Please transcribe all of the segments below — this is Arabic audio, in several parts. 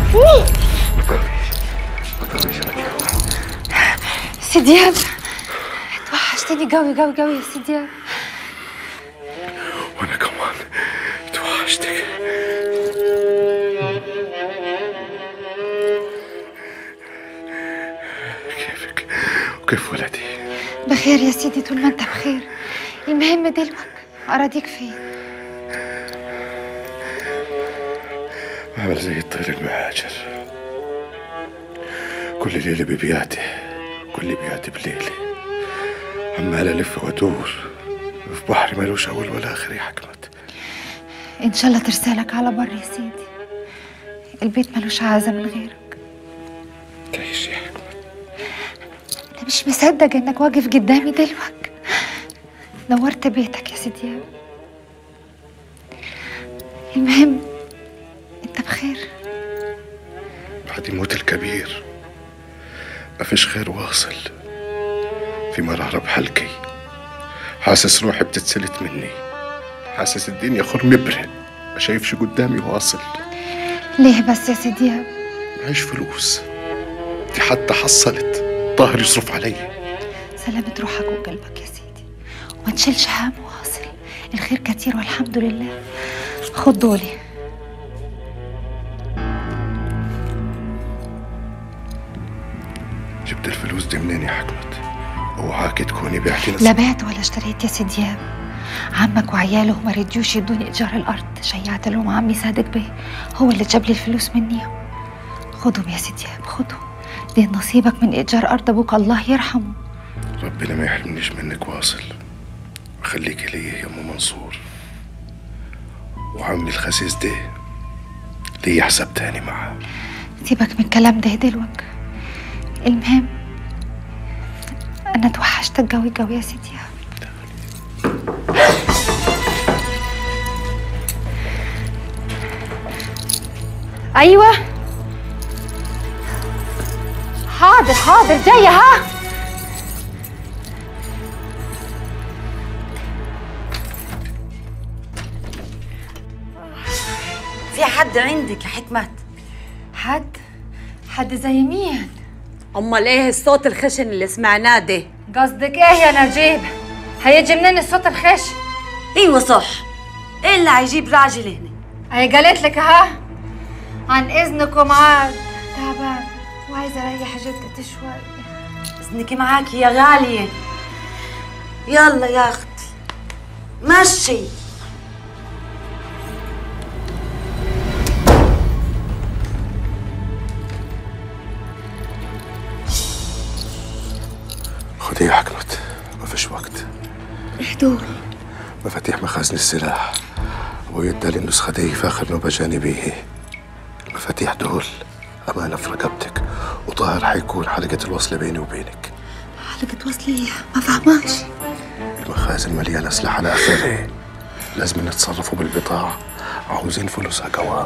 سي دياب توحشتني قوي قوي قوي يا سي دياب. وانا كمان توحشتك. كيفك وكيف ولدي؟ بخير يا سيدي طول ما انت بخير. المهم دلوقتي اراضيك فين؟ عامل زي الطير المهاجر، كل ليلة ببياتي، كل بياتي بليلة، عمال ألف وأدور في بحر مالوش أول ولا آخر يا حكمت. ان شاء الله ترسالك على بر يا سيدي، البيت ملوش عازة من غيرك. تعيش يا حكمت. انا مش مصدق انك واقف قدامي دلوقتي. نورت بيتك يا سيدي. المهم انت بخير؟ بعد يموت الكبير ما فيش خير واصل، في مرارة بحلقي، حاسس روحي بتتسلت مني، حاسس الدنيا خرم مبرق، ما شايفش قدامي واصل. ليه بس يا سيدي؟ معيش فلوس، دي حتى حصلت طاهر يصرف علي. سلامة روحك وقلبك يا سيدي، وما تشيلش هم واصل، الخير كتير والحمد لله. خد دولي. جبت الفلوس دي منين يا حكمت؟ اوعاكي تكوني بعتي لا بعت ولا اشتريت يا سيدي. عمك وعياله ما رضيوش يدوني ايجار الارض، شيعت لهم عمي صادق بيه، هو اللي جاب لي الفلوس منيهم. خدهم يا سيدي خدهم، دي نصيبك من ايجار ارض ابوك الله يرحمه. ربنا ما يحرمنيش منك واصل، وخليكي ليا يا ام منصور. وعمي الخسيس ده ليا حساب تاني معاه. سيبك من الكلام ده دلوقتي. المهم انا توحشتك قوي قوي يا سيدي. ايوه حاضر حاضر جايه ها. في حد عندك يا حكمت؟ حد زي مين؟ امال ايه الصوت الخشن اللي سمعناه ده؟ قصدك ايه يا نجيب؟ هيجي منين الصوت الخشن؟ ايوه صح، ايه اللي هيجيب راجل هنا؟ هي قالت لك ها، عن اذنكم عاد تعبان وعايزه اريح جدتي شوي. اذنك معاكي يا غاليه. يلا يا اختي مشي. خدي يا حكمت، ما فيش وقت. دول مفاتيح مخازن السلاح، ابوي ادالي النسخة دي في اخر نوبة جاني بيه. المفاتيح دول امانة في رقبتك، وطاهر حيكون حلقة الوصل بيني وبينك. حلقة وصل؟ ما فهماش. المخازن مليانة اسلحة لا اخره، لازم نتصرفوا بالبضاعة، عاوزين فلوسها قوام.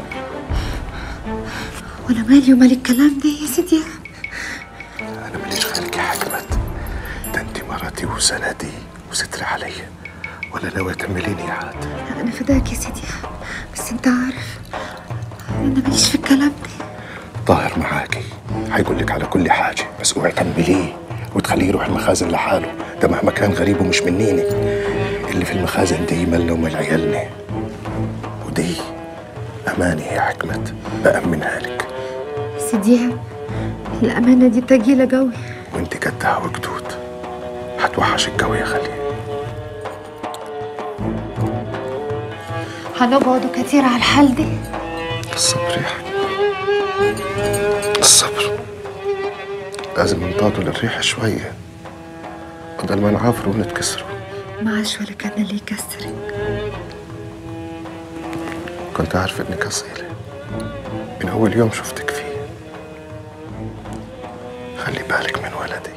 وانا مالي ومال الكلام ده يا سيدي؟ انا ماليش خالك يا حكمت، ده انت مرتي وسندي وستري عليا، ولا ناوية تمليني عاد؟ انا فداك يا سيدي، بس انت عارف انا ماليش في الكلام ده. طاهر معاكي هيقول لك على كل حاجة، بس اوعي تنبليه وتخليه يروح المخازن لحاله، ده مهما كان غريب ومش منيني. اللي في المخازن دي مالنا ومال عيالنا، ودي أمانة يا حكمت بأمنها لك. سيدي الأمانة دي تقيلة قوي، وانت كدها وجدود هتوحشك قوي يا خليل. هنقعدوا كتير على الحال دي. الصبر يا حكمت، الصبر. لازم ننطادوا للريح شوية بدل ما نعافر ونتكسروا. معاش ولا كان اللي يكسرك. كنت عارف انك اصيلة من اول يوم شفتك فيه. خلي بالك من ولدي.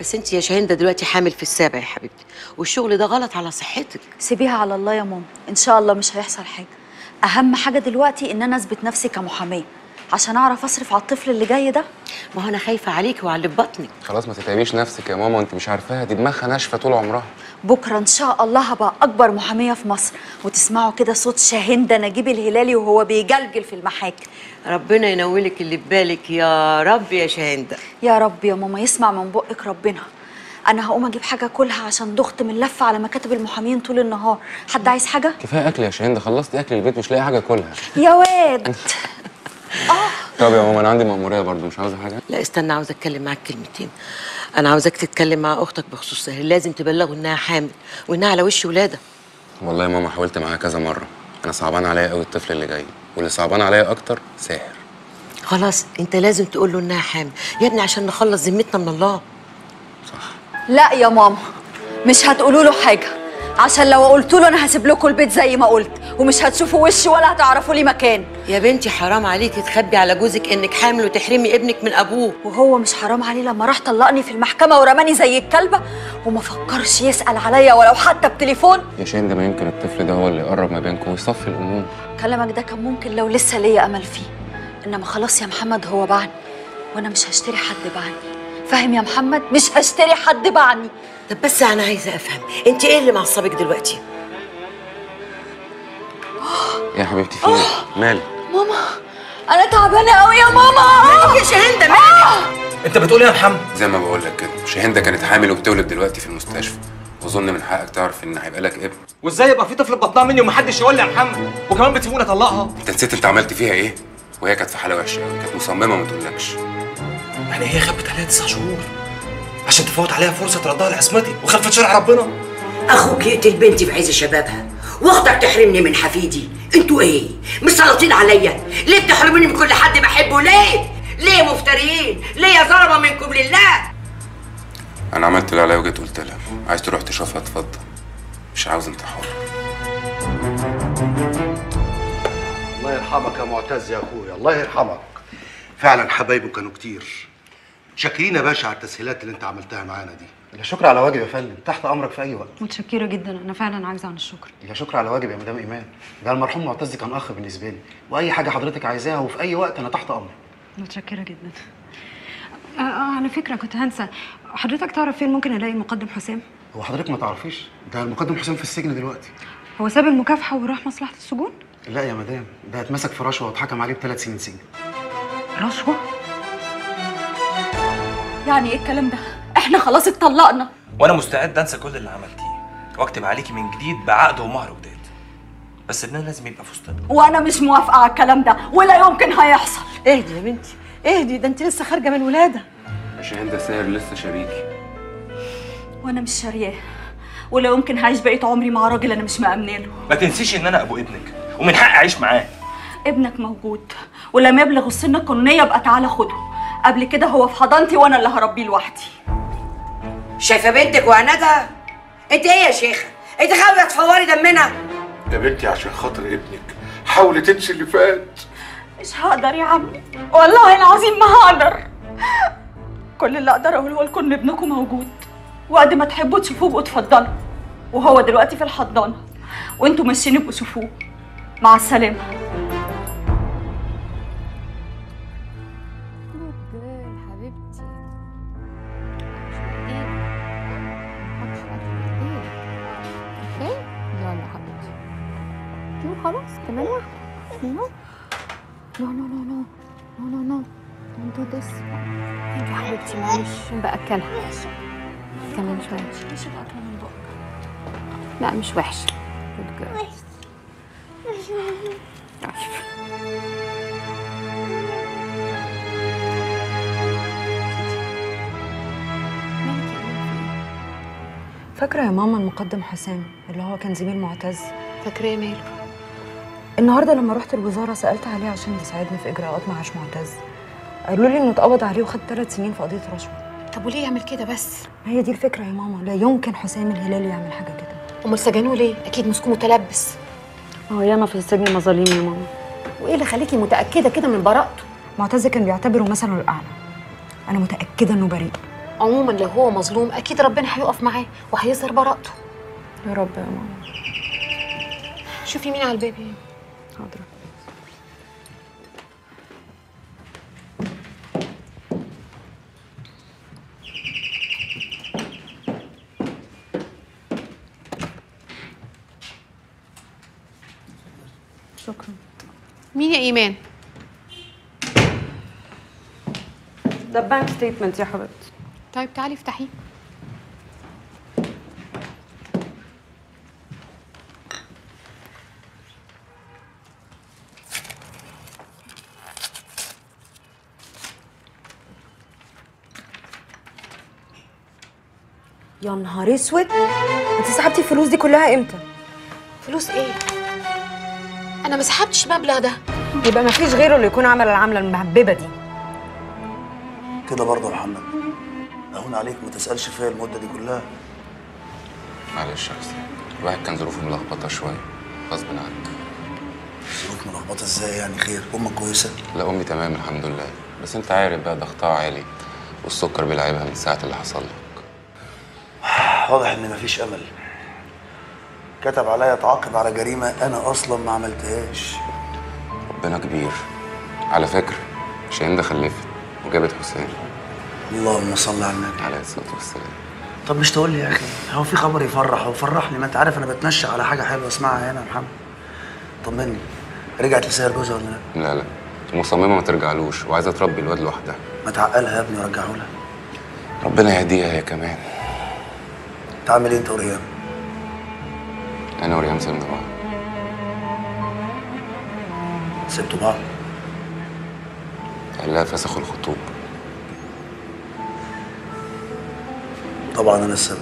بس انت يا شاهندة دلوقتي حامل في السابع يا حبيبتي، والشغل ده غلط على صحتك. سيبيها على الله يا ماما، ان شاء الله مش هيحصل حاجه. اهم حاجه دلوقتي ان انا اثبت نفسي كمحاميه عشان اعرف اصرف على الطفل اللي جاي ده. ما هو انا خايفه عليكي وعلى اللي في بطنك. خلاص ما تتعبيش نفسك يا ماما، وانت مش عارفاها دي دماغها ناشفه طول عمرها. بكره ان شاء الله هبقى اكبر محاميه في مصر، وتسمعوا كده صوت شاهندة نجيب الهلالي وهو بيجلجل في المحاكم. ربنا ينولك اللي في بالك يا رب يا شاهندة. يا رب يا ماما، يسمع من بقك ربنا. انا هقوم اجيب حاجه كلها عشان ضغط من لفه على مكاتب المحامين طول النهار. حد عايز حاجه؟ كفايه اكل يا شاهندة، خلصتي اكل البيت مش لاقي حاجه اكلها. يا واد. طب يا ماما انا عندي مأمورية برضو، مش عاوزه حاجه؟ لا استنى، عاوزه اتكلم معاك كلمتين. انا عاوزاك تتكلم مع اختك بخصوص سهير، لازم تبلغه انها حامل وانها على وش ولاده. والله يا ماما حاولت معاها كذا مره، انا صعبان عليا قوي الطفل اللي جاي، واللي صعبان عليا اكتر ساهر. خلاص انت لازم تقول له انها حامل يا ابني عشان نخلص ذمتنا من الله. صح. لا يا ماما، مش هتقولوا له حاجه، عشان لو قلت له انا هسيب لكم البيت زي ما قلت، ومش هتشوفوا وشي ولا هتعرفوا لي مكان. يا بنتي حرام عليكي تخبي على جوزك انك حامل وتحرمي ابنك من ابوه. وهو مش حرام عليه لما راح طلقني في المحكمه ورماني زي الكلبه وما فكرش يسال عليا ولو حتى بتليفون؟ يا شاهندة ما يمكن الطفل ده هو اللي يقرب ما بينكم ويصفي الامور. كلامك ده كان ممكن لو لسه ليا امل فيه، انما خلاص يا محمد هو باعني، وانا مش هشتري حد باعني. فاهم يا محمد؟ مش هشتري حد باعني. طب بس انا عايزه افهم انت ايه اللي معصبك دلوقتي؟ يا حبيبتي في ايه؟ مالك؟ ماما انا تعبانه قوي يا ماما. مالك يا شاهندة مالك؟ انت بتقول ايه يا محمد؟ زي ما بقول لك كده، شاهندة كانت حامل وبتولد دلوقتي في المستشفى، واظن من حقك تعرف ان هيبقى لك ابن. وازاي يبقى في طفل في بطنها مني ومحدش يقول لي يا محمد؟ وكمان بتسيبوني اطلقها؟ انت نسيت انت عملت فيها ايه؟ وهي كانت في حاله وحشه قوي، كانت مصممه ما تقولكش. يعني هي خبت عليها 9 شهور عشان تفوت عليها فرصه تردها لعصمتي وخلفت شرع ربنا. اخوك يقتل بنتي في عز شبابها واختك تحرمني من حفيدي. انتوا ايه؟ مش سلاطين عليا؟ ليه بتحرموني من كل حد بحبه؟ ليه مفتريين؟ ليه يا ظلمه منكم لله؟ انا عملت اللي عليا وجيت قلت لها عايز تروح تشوفها اتفضل، مش عاوز انت حر. الله يرحمك يا معتز يا اخويا، الله يرحمك. فعلا حبايبه كانوا كتير. شاكرين يا باشا على التسهيلات اللي انت عملتها معانا دي. لا شكر على واجب يا فندم، تحت امرك في اي وقت. متشكرة جدا، أنا فعلا عايزة عن الشكر. لا شكر على واجب يا مدام ايمان، ده المرحوم معتز كان اخ بالنسبه لي، واي حاجه حضرتك عايزاها وفي اي وقت انا تحت امرك. متشكرة جدا. على فكرة كنت هنسى، حضرتك تعرف فين ممكن ألاقي المقدم حسام؟ هو حضرتك ما تعرفيش؟ ده المقدم حسام في السجن دلوقتي. هو ساب المكافحة وراح مصلحة السجون؟ لا يا مدام، ده اتمسك في رشوه واتحكم عليه ب3 سنين سجن. رشوة؟ يعني ايه الكلام ده؟ احنا خلاص اتطلقنا. وانا مستعد انسى كل اللي عملتيه واكتب عليكي من جديد بعقد ومهر جداد، بس ابننا لازم يبقى في وسطنا. وانا مش موافقه على الكلام ده ولا يمكن هيحصل. اهدي يا بنتي اهدي، ده انت لسه خارجه من الولاده. يا شاهندة ساهر لسه شريكي. وانا مش شارياه، ولا يمكن هعيش بقيت عمري مع راجل انا مش مأمنه له. ما تنسيش ان انا ابو ابنك ومن حقي اعيش معاه. ابنك موجود، ولما يبلغ السن القانونيه ابقى تعالى خده. قبل كده هو في حضانتي وانا اللي هربيه لوحدي. شايفه بنتك وعنادها؟ انت ايه يا شيخه؟ انت خاويه تفوري دمنا؟ يا بنتي عشان خاطر ابنك حاولي تنسي اللي فات. مش هقدر يا عمي، والله العظيم ما هقدر. كل اللي اقدر اقوله لكم ان ابنكم موجود، وقت ما تحبوا تشوفوه بقوا اتفضلوا، وهو دلوقتي في الحضانه وانتوا ماشيين ابقوا شوفوه. مع السلامه. حبيبتي يلا حبيبتي شو خلاص كمان واحدة. نو نو نو نو نو نو نو نو دونت دو ذس. يا حبيبتي معلش بأكلها كمان شوية. مش الاكل من بقك. لا مش وحشة. good girl. فاكرة يا ماما المقدم حسام اللي هو كان زميل معتز؟ فاكراه ماله؟ النهارده لما رحت الوزارة سألت عليه عشان يساعدني في إجراءات معاش معتز. قالوا لي إنه اتقبض عليه وخد 3 سنين في قضية رشوة. طب وليه يعمل كده بس؟ هي دي الفكرة يا ماما، لا يمكن حسام الهلالي يعمل حاجة كده. امال سجنوه ليه؟ اكيد مسكوه متلبس. هو ياما في السجن مظاليم يا ماما. وايه اللي خليكي متاكده كده من براءته؟ معتز كان بيعتبره مثله الأعلى. أنا متأكدة إنه بريء، عموما لو هو مظلوم اكيد ربنا هيقف معاه وهيظهر براءته. يا رب يا ماما. شوفي مين على الباب يعني. حاضر. شكرا. مين يا ايمان؟ ده بانك ستيتمنت يا حبيبتي. طيب تعالي افتحيه. يا نهار اسود، انت سحبتي الفلوس دي كلها امتى؟ فلوس ايه؟ انا ما سحبتش المبلغ ده. يبقى ما فيش غيره اللي يكون عمل العمله المهببه دي. كده برضه يا محمد، اهون عليك ما تسالش فيا المده دي كلها. معلش يا حسين، الواحد كان ظروفه ملخبطه شويه غصب عنك. ظروف ملخبطه ازاي يعني؟ خير، امك كويسه؟ لا امي تمام الحمد لله، بس انت عارف بقى ضغطها عالي والسكر بيلعبها من ساعه اللي حصل لك. واضح ان مفيش امل. كتب عليا اتعاقب على جريمه انا اصلا ما عملتهاش. ربنا كبير. على فكره شاهين ده خلفت وجابت حسين. اللهم صل على النبي عليه الصلاه والسلام. طب مش تقول لي يا اخي، هو في خبر يفرح وفرحني؟ ما انت عارف انا بتنشأ على حاجه حلوه اسمعها هنا يا محمد. طمني، رجعت لسير جوزها ولا لا؟ لا مصممه ما ترجعلوش وعايزه تربي الواد لوحدها. ما تعقلها يا ابني ورجعه لها. ربنا يهديها هي كمان. تعمل ايه انت وريان؟ انا وريان سيبنا بعض. سبتوا بعض؟ قال لها فسخوا الخطوبه. طبعا انا السبب.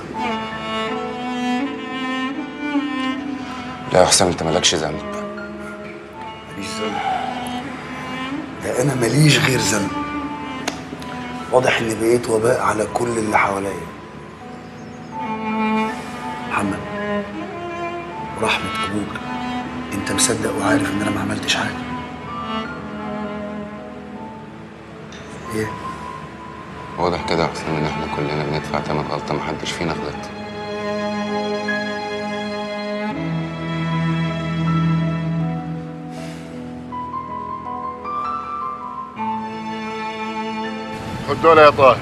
لا يا حسام انت مالكش ذنب. ماليش ذنب؟ ده انا ماليش غير ذنب. واضح اني بقيت وباء على كل اللي حواليا. محمد، ورحمة ابوك انت مصدق وعارف ان انا ما عملتش حاجه؟ ايه؟ واضح كده يا حسام ان احنا كلنا بندفع تمن غلطه محدش فينا غلط. خد دول يا طاهر.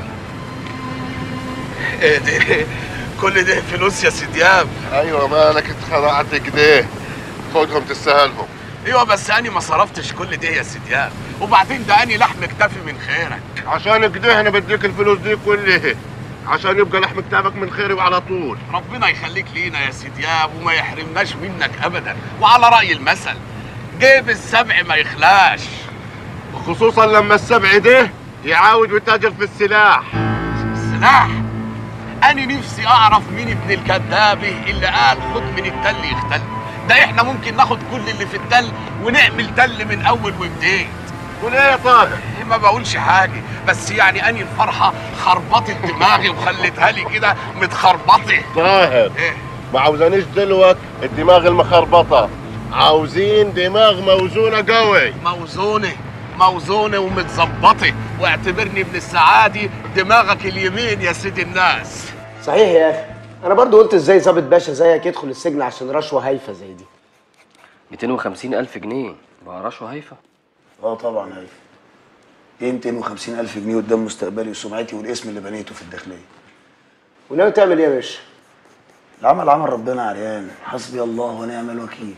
ايه ده؟ كل ده فلوس يا سيدياب؟ ايوه مالك اتخرعت كده؟ خدهم تستاهلهم. ايوه بس انا ما صرفتش كل ده يا سيدياب، وبعدين ده اني لحم كتافي من خيرك. عشان كده انا بديك الفلوس دي كلها عشان يبقى لحم كتافك من خيري وعلى طول. ربنا يخليك لينا يا سيدياب وما يحرمناش منك ابدا، وعلى راي المثل جيب السبع ما يخلاش. وخصوصا لما السبع ده يعاود ويتاجر في السلاح. السلاح؟ أنا نفسي أعرف مين ابن الكذابة اللي قال خد من التل يختل. ده إحنا ممكن ناخد كل اللي في التل ونعمل تل من أول وجديد. قول إيه يا طاهر؟ ما بقولش حاجة، بس يعني أني الفرحة خربطت دماغي وخلتها لي كده متخربطة. طاهر إيه؟ ما عاوزانيش دلوك الدماغ المخربطة، عاوزين دماغ موزونة قوي. موزونة ومتظبطة، واعتبرني ابن السعادة دماغك اليمين يا سيد الناس. صحيح يا اخي، انا برضو قلت ازاي ظابط باشا زيك يدخل السجن عشان رشوه هايفه زي دي. 250,000 جنيه بقى رشوه هايفه؟ اه طبعا هايفه. ايه 250,000 جنيه قدام مستقبلي وسمعتي والاسم اللي بنيته في الداخليه؟ وناوي تعمل ايه يا باشا؟ العمل عمل ربنا عريان، حسبي الله ونعم الوكيل.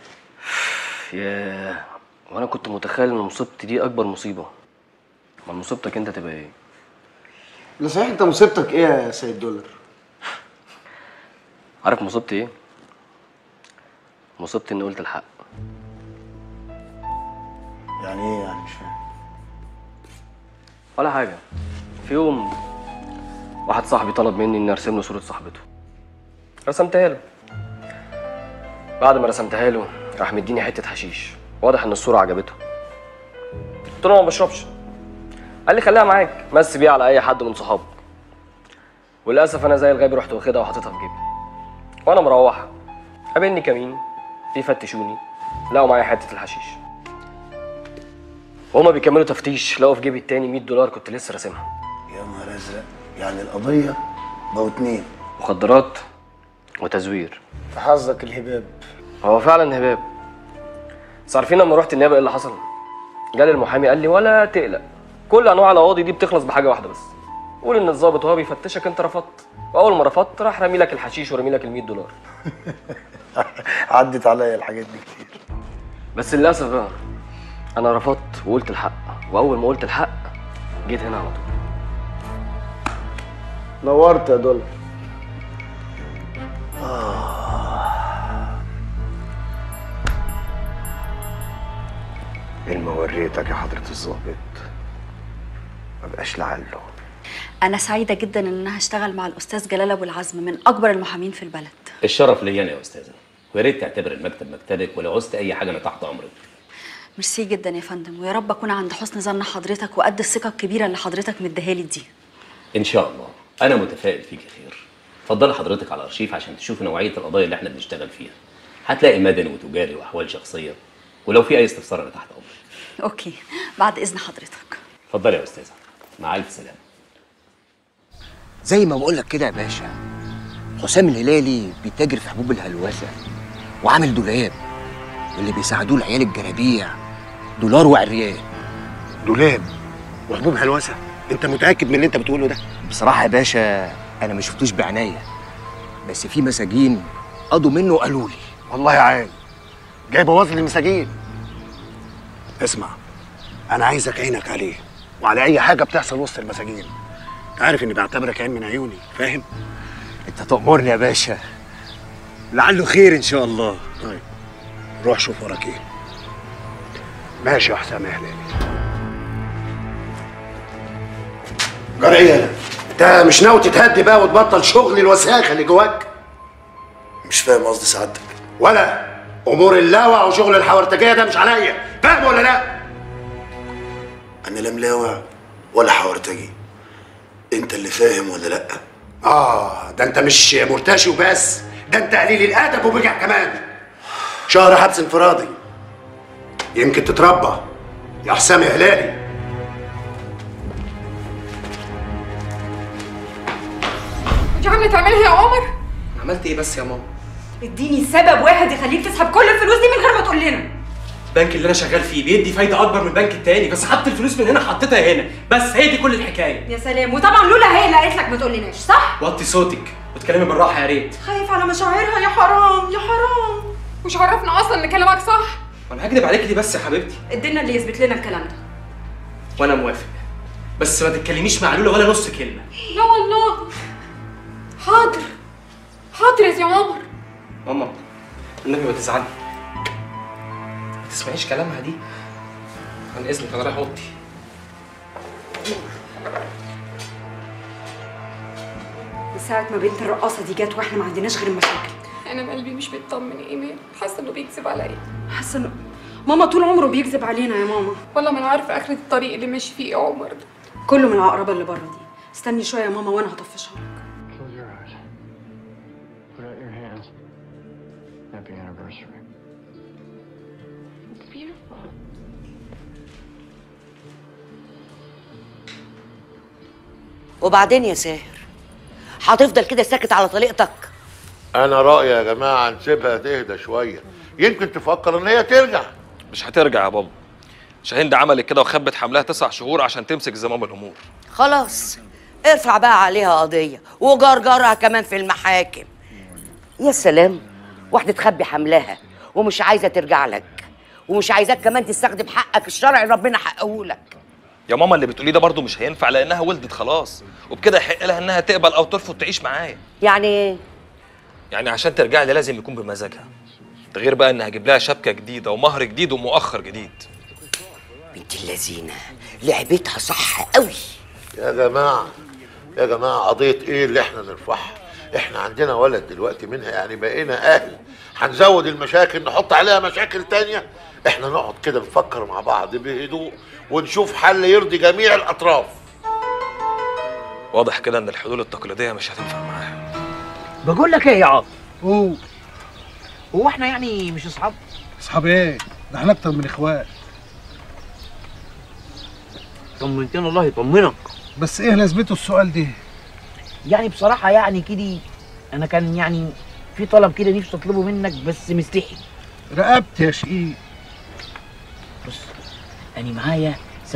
ياه، وانا كنت متخيل ان مصيبتي دي اكبر مصيبه. امال مصيبتك انت تبقى ايه؟ لا صحيح، انت مصيبتك ايه يا سيد دولار؟ عارف مصيبتي ايه؟ مصيبتي اني قلت الحق. يعني ايه يعني؟ مش فاهم. ولا حاجه. في يوم واحد صاحبي طلب مني اني ارسم له صوره صاحبته. رسمتها له. بعد ما رسمتها له راح مديني حته حشيش. واضح ان الصوره عجبته. قلت له انا ما بشربش. قال لي خليها معاك، مس بيها على اي حد من صحابك. وللاسف انا زي الغبي رحت واخدها وحطيتها في جيبي. وانا مروح قابلني كمين بيفتشوني، لقوا معايا حته الحشيش. وهما بيكملوا تفتيش لقوا في جيبي التاني $100 كنت لسه راسمها. يا نهار ازرق، يعني القضيه بقوا 2. مخدرات وتزوير. في حظك الهباب. هو فعلا هباب. بس عارفين لما رحت النيابه ايه اللي حصل؟ جالي المحامي قال لي ولا تقلق، كل انواع القواضي دي بتخلص بحاجه واحده بس. قول ان الضابط وهو بيفتشك انت رفضت، واول ما رفضت راح رامي لك الحشيش ورامي لك ال$100. عدت عليا الحاجات دي كتير. بس للاسف بقى انا رفضت وقلت الحق، واول ما قلت الحق جيت هنا على طول. نورت يا دولار. وريتك يا حضرة الظابط ما بقاش لعله. أنا سعيدة جدا إن أنا هشتغل مع الأستاذ جلال أبو العزم من أكبر المحامين في البلد. الشرف ليا أنا يا أستاذة، ويا ريت تعتبر المكتب مكتبك، ولو عوزت أي حاجة أنا تحت أمرك. ميرسي جدا يا فندم، ويا رب أكون عند حسن ظن حضرتك وقد الثقة الكبيرة اللي حضرتك مديها لي دي. إن شاء الله، أنا متفائل فيك خير. اتفضلي حضرتك على الأرشيف عشان تشوفي نوعية القضايا اللي إحنا بنشتغل فيها. هتلاقي مدني وتجاري وأحوال شخصية، ولو في أي استفسار أنا تحت أمرك. أوكي، بعد إذن حضرتك. اتفضلي يا أستاذة، مع ألف سلامة. زي ما بقول لك كده يا باشا، حسام الهلالي بيتاجر في حبوب الهلوسه وعامل دولاب، واللي بيساعدوه العيال الجرابيع دولار وعريان. دولاب وحبوب هلوسه؟ انت متاكد من اللي انت بتقوله ده؟ بصراحه يا باشا انا ما شفتوش بعناية، بس في مساجين قضوا منه وقالوا لي. والله عال جاي بوظ لي المساجين. اسمع، انا عايزك عينك عليه وعلى اي حاجه بتحصل وسط المساجين. انت عارف اني بعتبرك عين من عيوني، فاهم؟ انت تأمرني يا باشا. لعله خير ان شاء الله. طيب روح شوف وراك ايه. ماشي يا حسام يا هلالي. جرعيه، انت مش ناوي تتهدي بقى وتبطل شغل الوساخه اللي جواك؟ مش فاهم قصدي سعادتك. ولا امور اللاوع وشغل الحورتجيه ده مش عليا، فاهم ولا لا؟ انا لا ملاوع ولا حورتجي. انت اللي فاهم ولا لا؟ ده انت مش مرتشي وبس، ده انت قليل الادب وبجع كمان. شهر حبس انفرادي يمكن تتربى يا حسام يا هلالي. انت عامله تعملها يا عمر؟ عملت ايه بس يا ماما؟ اديني سبب واحد يخليك تسحب كل الفلوس دي من غير ما تقول لنا. البنك اللي انا شغال فيه بيدي فايده اكبر من البنك التاني، بس حطيت الفلوس من هنا حطيتها هنا، بس هي دي كل الحكايه. يا سلام، وطبعا لولا هي اللي قالت لك ما تقولناش، صح؟ وطي صوتك وتكلمي بالراحه يا ريت. خايف على مشاعرها، يا حرام يا حرام. مش عرفنا اصلا ان كلامك صح. وانا هكدب عليك ليه بس يا حبيبتي؟ ادينا اللي يثبت لنا الكلام ده. وانا موافق، بس ما تتكلميش مع لولا ولا نص كلمه. لا والله. حاضر حاضر يا عمر. ماما النبي ما تزعلي، ما تسمعيش كلامها دي. عن اذنك انا رايح اوضتي. من ساعة ما بنت الرقاصة دي جت واحنا ما عندناش غير المشاكل. انا قلبي مش بيطمن يا ايمان، حاسه انه بيكذب عليا. حاسه انه ماما طول عمره بيكذب علينا يا ماما. والله ما انا عارفه اخرة الطريق اللي ماشي فيه يا عمر. كله من العقربة اللي بره دي. استني شوية يا ماما وانا هطفشها لك. Put out your hands. Happy anniversary. It's beautiful. وبعدين يا ساهر هتفضل كده ساكت على طليقتك؟ انا رايي يا جماعه نسيبها تهدى شويه، يمكن تفكر ان هي ترجع. مش هترجع يا بابا. شاهين عملت كده وخبت حملها 9 شهور عشان تمسك زمام الامور. خلاص ارفع بقى عليها قضيه وجرجرها كمان في المحاكم. يا سلام، واحده تخبي حملها ومش عايزه ترجع لك، ومش عايزاك كمان تستخدم حقك الشرعي ربنا حقه لك. يا ماما اللي بتقوليه ده برضه مش هينفع، لانها ولدت خلاص، وبكده يحق لها انها تقبل او ترفض تعيش معايا. يعني ايه؟ يعني عشان ترجع لي لازم يكون بمزاجها. ده غير بقى ان هجيب لها شبكه جديده ومهر جديد ومؤخر جديد. بنت اللذينه لعبتها صح قوي. يا جماعه يا جماعه، قضيه ايه اللي احنا نرفعها؟ احنا عندنا ولد دلوقتي منها، يعني بقينا اهل. هنزود المشاكل نحط عليها مشاكل تانية؟ احنا نقعد كده نفكر مع بعض بهدوء ونشوف حل يرضي جميع الاطراف. واضح كده ان الحلول التقليديه مش هتنفع معاها. بقول لك ايه يا عاطف؟ هو احنا يعني مش اصحاب؟ اصحاب ايه؟ ده احنا اكتر من اخوات. طمنتنا الله يطمنك. بس ايه لازمته السؤال ده؟ يعني بصراحه يعني كده انا كان يعني في طلب كده نفسي اطلبه منك بس مستحي. رقبت يا شقيق. بص انا معايا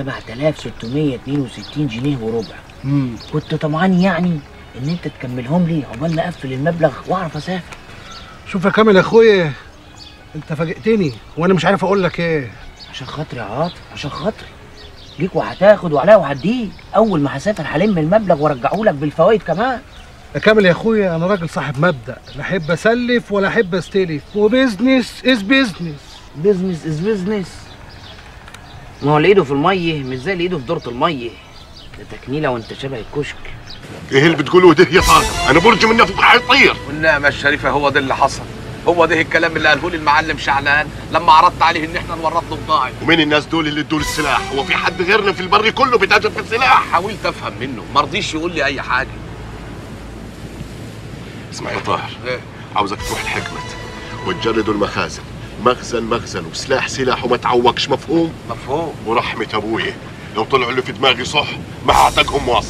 7662 جنيه وربع. كنت طمعان يعني ان انت تكملهم لي عقبال ما اقفل المبلغ واعرف اسافر. شوف يا كامل يا اخويا، انت فاجئتني وانا مش عارف اقول لك ايه. عشان خاطري يا عاطف، عشان خاطري ليك، وهتاخد وعليا وهديك. اول ما هسافر هلم المبلغ وارجعه لك بالفوائد كمان. يا كامل يا اخويا، انا راجل صاحب مبدأ، لا احب اسلف ولا احب استلف، وبزنس از بزنس. بزنس از بزنس. ما هو اللي ايده في الميه مش زي اللي ايده في دورة الميه. ده تكنيله وانت شبه الكشك. ايه اللي بتقوله ده يا طارق؟ انا برج من نفوق هيطير. والنعمه الشريفه هو ده اللي حصل. هو ده الكلام اللي قاله لي المعلم شعلان لما عرضت عليه ان احنا نورط له بضاعه. ومين الناس دول اللي ادوا السلاح؟ هو في حد غيرنا في البر كله بيتاجر في السلاح؟ حاولت افهم منه، ما رضيش يقول لي اي حاجه. اسمع يا طاهر، عاوزك تروح لحكمة وتجردوا المخازن، مخزن وسلاح سلاح وما تعوقش، مفهوم؟ مفهوم. ورحمة ابويا لو طلعوا اللي في دماغي صح ما هعتقهم واصل.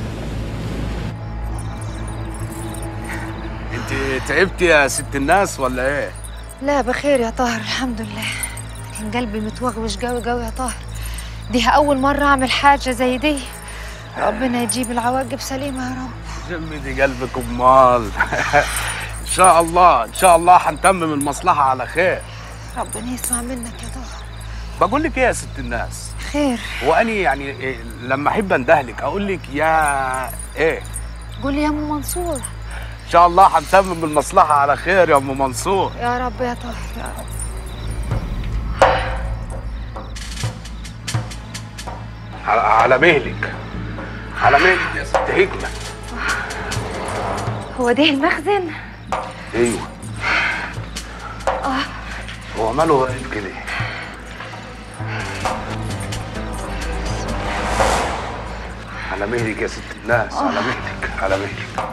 انت تعبتي يا ست الناس ولا ايه؟ لا بخير يا طاهر الحمد لله. كان قلبي متوغوش قوي قوي يا طاهر. دي أول مرة أعمل حاجة زي دي. ربنا يجيب العواقب سليمة يا رب. جمدي قلبك امال. ان شاء الله ان شاء الله هنتمم المصلحه على خير. ربنا يسمع منك يا طاهر. بقول لك ايه يا ست الناس؟ خير. واني يعني إيه لما احب اندهلك اقول لك يا ايه؟ قول يا ام منصور. ان شاء الله هنتمم المصلحه على خير يا ام منصور. يا رب يا طاهر يا رب. على مهلك، على مهلك يا ست حكمه. هو ده المخزن؟ ايوه. هو ماله واقف كده؟ على مهلك يا ست الناس، على مهلك على مهلك.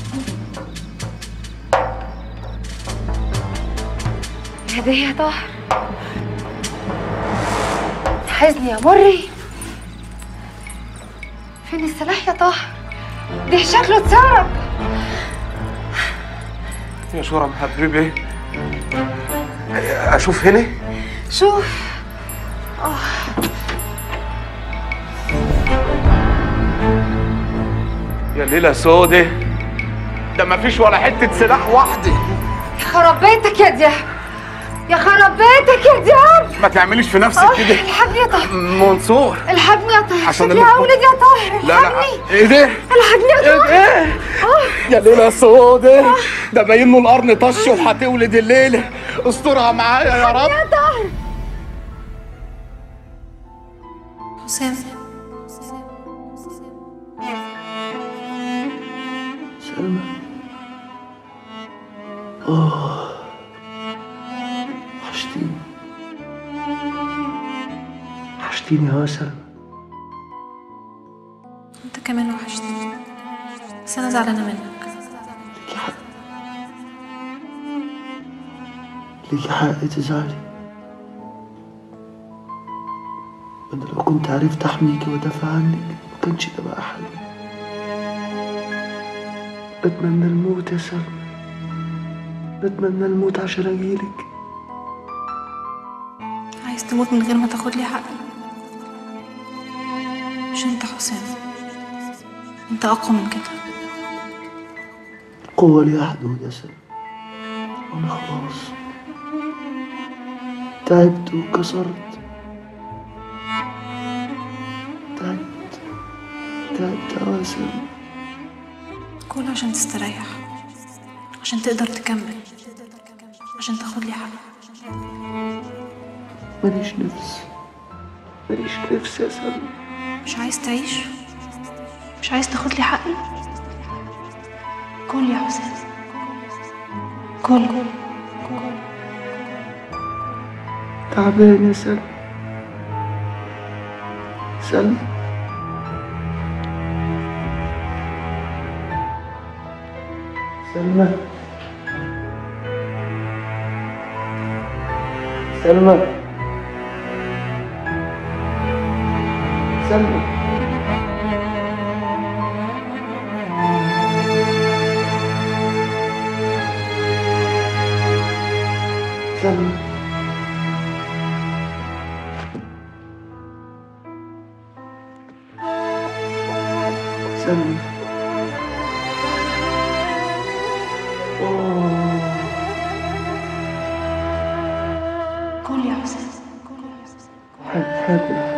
هديه يا طاهر. حزني يا مري. فين السلاح يا طاهر؟ ده شكله اتسرق. يا شورى محببه، اشوف هنا؟ شوف. يا ليلة سودة، ده مفيش ولا حتة سلاح واحدة. يا خراب بيتك يا دياب، يا خراب بيتك يا دياب. ما تعمليش في نفسك كده. الحقني يا طاهر. منصور الحقني يا طاهر. عشان شكلي هولد يا طاهر. لا لا ايه ده؟ الحقني يا طاهر. ايه؟ يا ليلة سودة، ده باين له القرن طش وهتولد الليلة. استرها معايا يا رب. يا طاهر. حسام. سلمى. وحشتيني. وحشتيني يا سلمى. انت كمان وحشتني، بس انا زعلانه منك. ليكي حق، ليكي حق تزعلي. انا لو كنت عرفت احميكي وادافع عنك ما كانش ده بقى حلمي. بتمنى الموت يا سلمى، بتمنى الموت عشان اجيلك. عايز تموت من غير ما تاخد لي حقي؟ مش انت حسام، انت اقوى من كده. القوة ليها حدود يا سلمى، وانا خلاص تعبت وكسرت. تعبت أوي يا سلمى. كل عشان تستريح، عشان تقدر تكمل، عشان تاخد لي حقي. ماليش نفس يا سلمى. مش عايز تعيش؟ مش عايز تاخد لي حقي؟ كل يا حسام، كل. تعبان يا سلمى. سلمى. سلمى. سلمى. سلمى. سلمى. كل يا حسين. هاكل.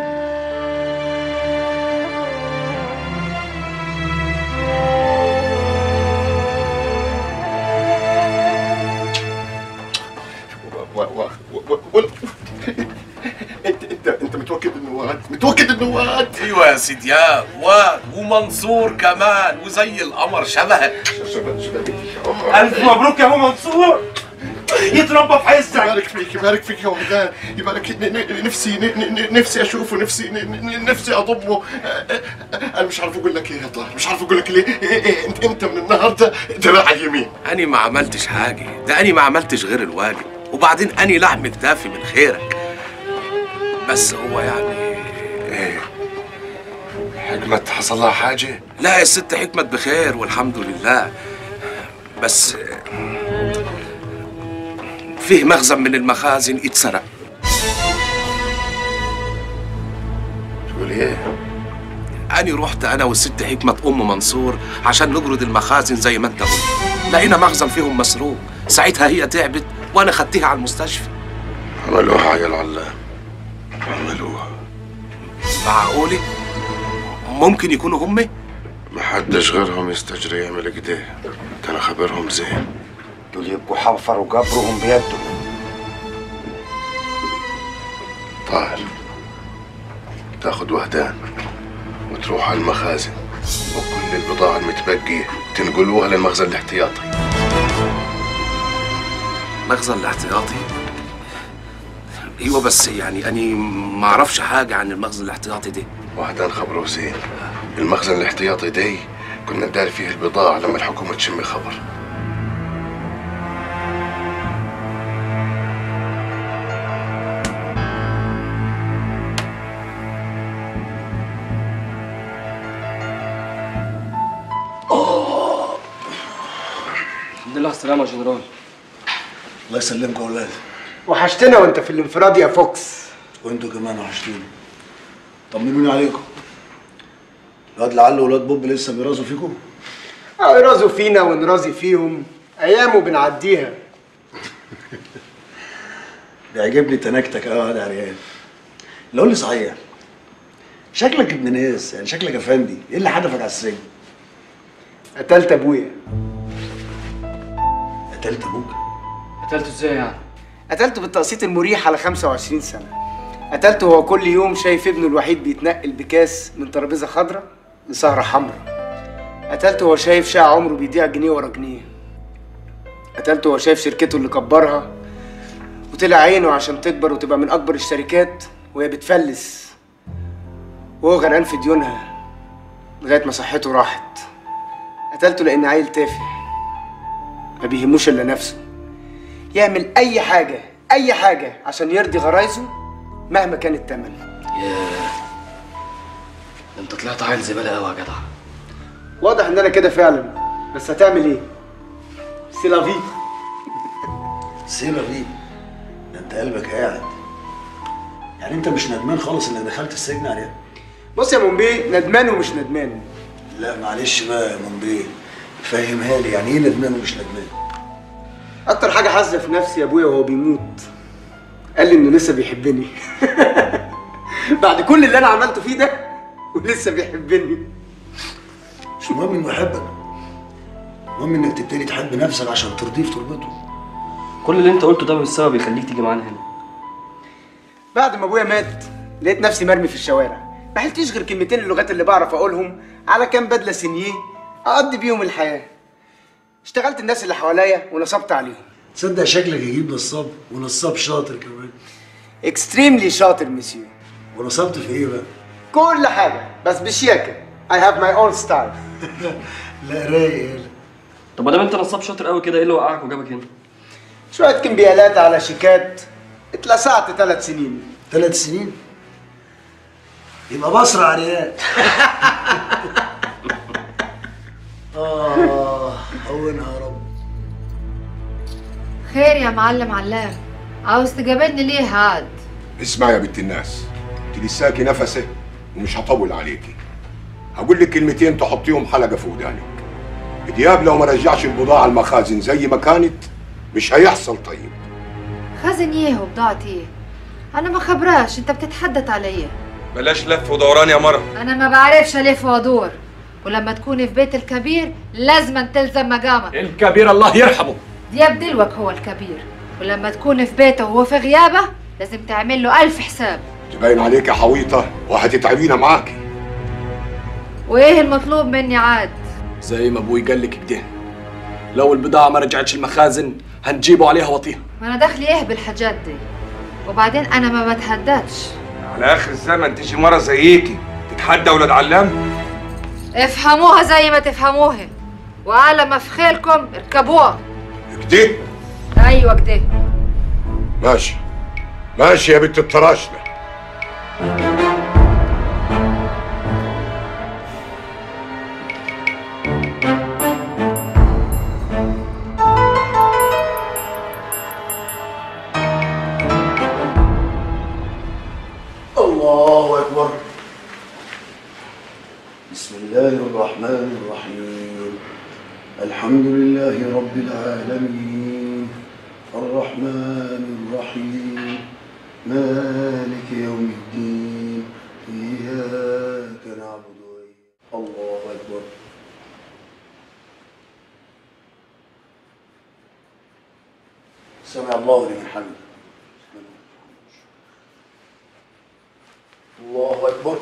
انت متوكد انه واد؟ متوكد انه واد؟ ايوه يا سيدي واد ومنصور كمان وزي القمر شبهك. الف مبروك يا ابو منصور، يتربى في عزك. يبارك فيك يبارك فيك يا وحدان، يبارك. نفسي اشوفه، نفسي اضمه. انا مش عارف اقول لك ايه يا طاهر، مش عارف اقول لك ليه. انت من النهارده دراع اليمين. أنا ما عملتش حاجة، ده أنا ما عملتش غير الواجب، وبعدين أنا لحم كتافي من خيرك. بس هو يعني ايه؟ حكمت حصل لها حاجة؟ لا يا ست حكمت بخير والحمد لله، بس فيه مخزن من المخازن اتسرق. تقول ايه؟ أنا رحت أنا والست حكمت أم منصور عشان نجرد المخازن زي ما أنت قلت، لقينا مخزن فيهم مسروق، ساعتها هي تعبت وأنا خدتها على المستشفى. عملوها يا العلام، عملوها. معقولة؟ ممكن يكونوا هم؟ محدش غيرهم يستجري يعمل كده، ده أنا خبرهم زين. دول يبقوا حفروا جبرهم بيده. طاهر، تاخد وحدان وتروح على المخازن وكل البضاعة المتبقية تنقلوها للمخزن الاحتياطي. مخزن الاحتياطي؟ ايوه بس يعني أنا ما أعرفش حاجة عن المخزن الاحتياطي ده. وحدان خبره زين. المخزن الاحتياطي ده كنا ندار فيه البضاعة لما الحكومة تشم خبر. الحمد لله على السلامة يا جنرال. الله يسلمكم يا ولاد. وحشتنا وانت في الانفراد يا فوكس. وانتوا كمان وحشتوني. طمنوني عليكم. الواد لعل والواد بوب لسه بيرازوا فيكم؟ يرازوا فينا ونرازي فيهم، ايام وبنعديها. بيعجبني تناكتك قوي يا عريان. اللي قول لي صحيح، شكلك ابن ناس، يعني شكلك افندي، ايه اللي حدفك على السجن؟ قتلت ابويا. قتلت ابوك؟ قتلته ازاي يعني؟ قتلته بالتقسيط المريح على 25 سنة. قتلته وهو كل يوم شايف ابنه الوحيد بيتنقل بكاس من ترابيزة خضراء لسهرة حمراء. قتلته وهو شايف شقة عمره بيضيع جنيه ورا جنيه. قتلته وهو شايف شركته اللي كبرها وطلع عينه عشان تكبر وتبقى من أكبر الشركات وهي بتفلس، وهو غرقان في ديونها لغاية ما صحته راحت. قتلته لأن عيل تافه ما بيهموش إلا نفسه، يعمل أي حاجة عشان يرضي غرايزه مهما كان التمن. ياه، انت طلعت عيل زبالة قوي يا جدع. واضح ان انا كده فعلا، بس هتعمل ايه؟ سيلافي. سيلافي؟ ده انت قلبك قاعد. يعني انت مش ندمان خالص انك دخلت السجن عليها؟ بص يا منبيه، ندمان ومش ندمان. لا معلش بقى يا منبيه، فهمها لي يعني ايه ندمان ومش ندمان؟ اكتر حاجه حاسه في نفسي ابويا وهو بيموت قال لي انه لسه بيحبني. بعد كل اللي انا عملته فيه ده ولسه بيحبني. مش مهم انه يحبك، المهم انك تبتدي تحب نفسك عشان ترضيه في تربته. كل اللي انت قلته ده مش سبب يخليك تيجي معانا هنا. بعد ما ابويا مات لقيت نفسي مرمي في الشوارع، ما حلتيش غير كلمتين اللغات اللي بعرف اقولهم على كام بدله سينيه اقضي بيهم الحياه. اشتغلت الناس اللي حواليا ونصبت عليهم. تصدق شكلك يجيب نصاب، ونصاب شاطر كمان. اكستريملي شاطر مسيو. ونصبت في ايه بقى؟ كل حاجه بس بشياكه. I have my own style. لا رايق يالا. طب ما دام انت نصاب شاطر قوي كده، ايه اللي وقعك وجابك هنا؟ شويه كمبيالات على شيكات، اتلسعت 3 سنين. 3 سنين؟ يبقى بصرة عريان. هونها يا رب. خير يا معلم علام، عاوز تجابلني ليه هاد؟ اسمع يا بنت الناس، انت لساكي نفسه ومش هطول عليكي. هقول لك كلمتين تحطيهم حلقه في ودانك. دياب لو ما رجعش البضاعه المخازن زي ما كانت مش هيحصل. طيب خزن ايه وبضاعتي ايه؟ انا ما خبراش، انت بتتحدث عليا. بلاش لف ودوران يا مرة. انا ما بعرفش الف وادور، ولما تكوني في بيت الكبير لازم تلزم مقامك. الكبير الله يرحمه. دياب دلوك هو الكبير، ولما تكون في بيته وهو في غيابه لازم تعمل له 1000 حساب. تبين عليك يا حويطه وهتتعبينا معاكي. وايه المطلوب مني عاد؟ زي ما ابوي قال لك كده، لو البضاعة ما رجعتش المخازن هنجيبوا عليها وطيها. ما انا دخلي ايه بالحاجات دي؟ وبعدين انا ما بتهددش. على اخر الزمن تيجي مرة زيكي تتحدى ولاد علام؟ افهموها زي ما تفهموها، وعلى ما في خيلكم اركبوها. كده؟ ايوه كده. ماشي ماشي يا بنت الطراشله. الله أكبر. بسم الله الرحمن الرحيم. الحمد لله رب العالمين الرحمن الرحيم مالك يوم الدين إياك نعبد وإياك. الله أكبر. سمع الله لمن حمده. الله أكبر.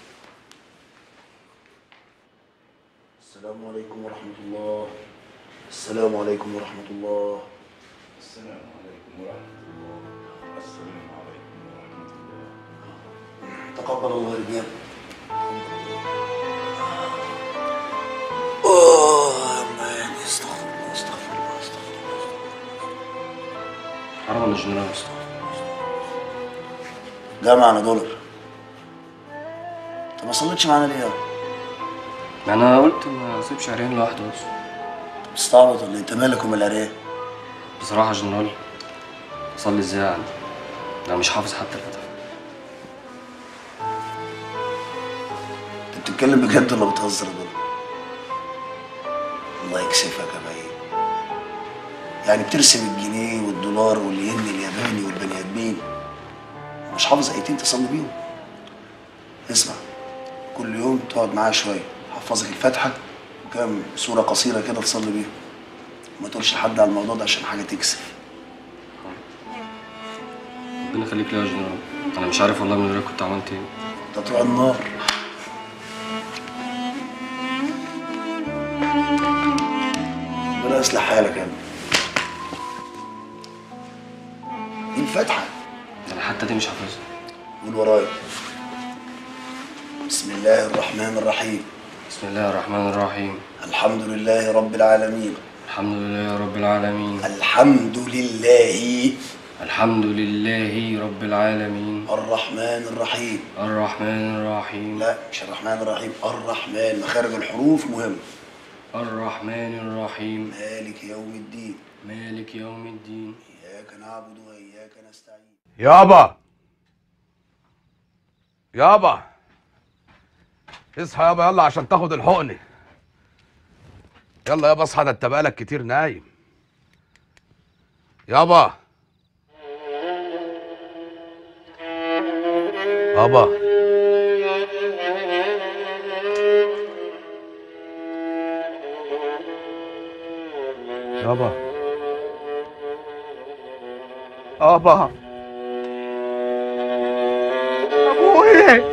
السلام عليكم ورحمة الله. السلام عليكم ورحمة الله. السلام عليكم ورحمة الله. السلام عليكم ورحمة الله. تقبل الله الجاب. يعني استغفر الله استغفر الله استغفر الله. حرام يا جنرال. ده معنا دولار. انت ما صليتش معانا ليه؟ انا قلت ما اسيبش عريان لوحده بس. بتستعبط ولا انت مالك ومال العريان؟ بصراحه يا جنرال اصلي ازاي يعني؟ انا مش حافظ حتى الفتح. انت بتتكلم بجد ولا بتهزر يا دولار؟ الله يكسفك يا بعيد. يعني بترسم الجنيه والدولار والين الياباني والبني ادمين ومش حافظ ايتين تصلي بيهم؟ اسمع، كل يوم تقعد معايا شويه حفظك الفاتحه وكام سوره قصيره كده تصلي بيها. وما تقولش لحد على الموضوع ده عشان حاجه تكسف. ربنا يخليك ليا يا جنرال، انا مش عارف والله من غيرك كنت عملت ايه. انت تروح النار. ربنا يصلح حالك يا ابني. دي الفاتحه. انا حتى دي مش حافظها. قول ورايا. بسم الله الرحمن الرحيم. بسم الله الرحمن الرحيم. الحمد لله رب العالمين. الحمد لله رب العالمين. الحمد لله. الحمد لله رب العالمين. الرحمن الرحيم. الرحمن الرحيم. لا مش الرحمن الرحيم، الرحمن، مخارج الحروف مهم. الرحمن الرحيم. مالك يوم الدين. مالك يوم الدين. إياك نعبد وإياك نستعين. يابا يابا اصحى يابا يلا عشان تاخد الحقنة. يلا يابا اصحى، ده انت بقالك كتير نايم. يابا يابا يابا يابا ابوي.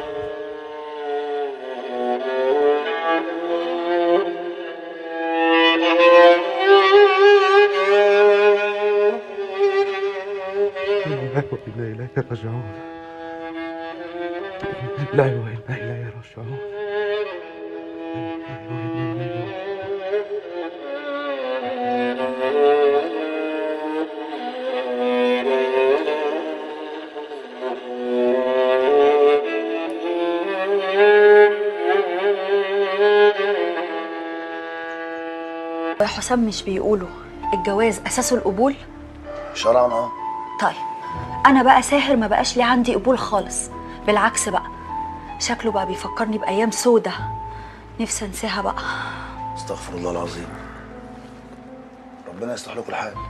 إنا إليه راجعون. لا وإنا إليه راجعون. يا حسام مش بيقولوا الجواز اساسه القبول؟ شرعا طيب انا بقى ساهر ما بقاش لي عندي قبول خالص، بالعكس بقى شكله بقى بيفكرني بايام سودة نفسي انساها بقى. استغفر الله العظيم. ربنا يصلح لكم الحال.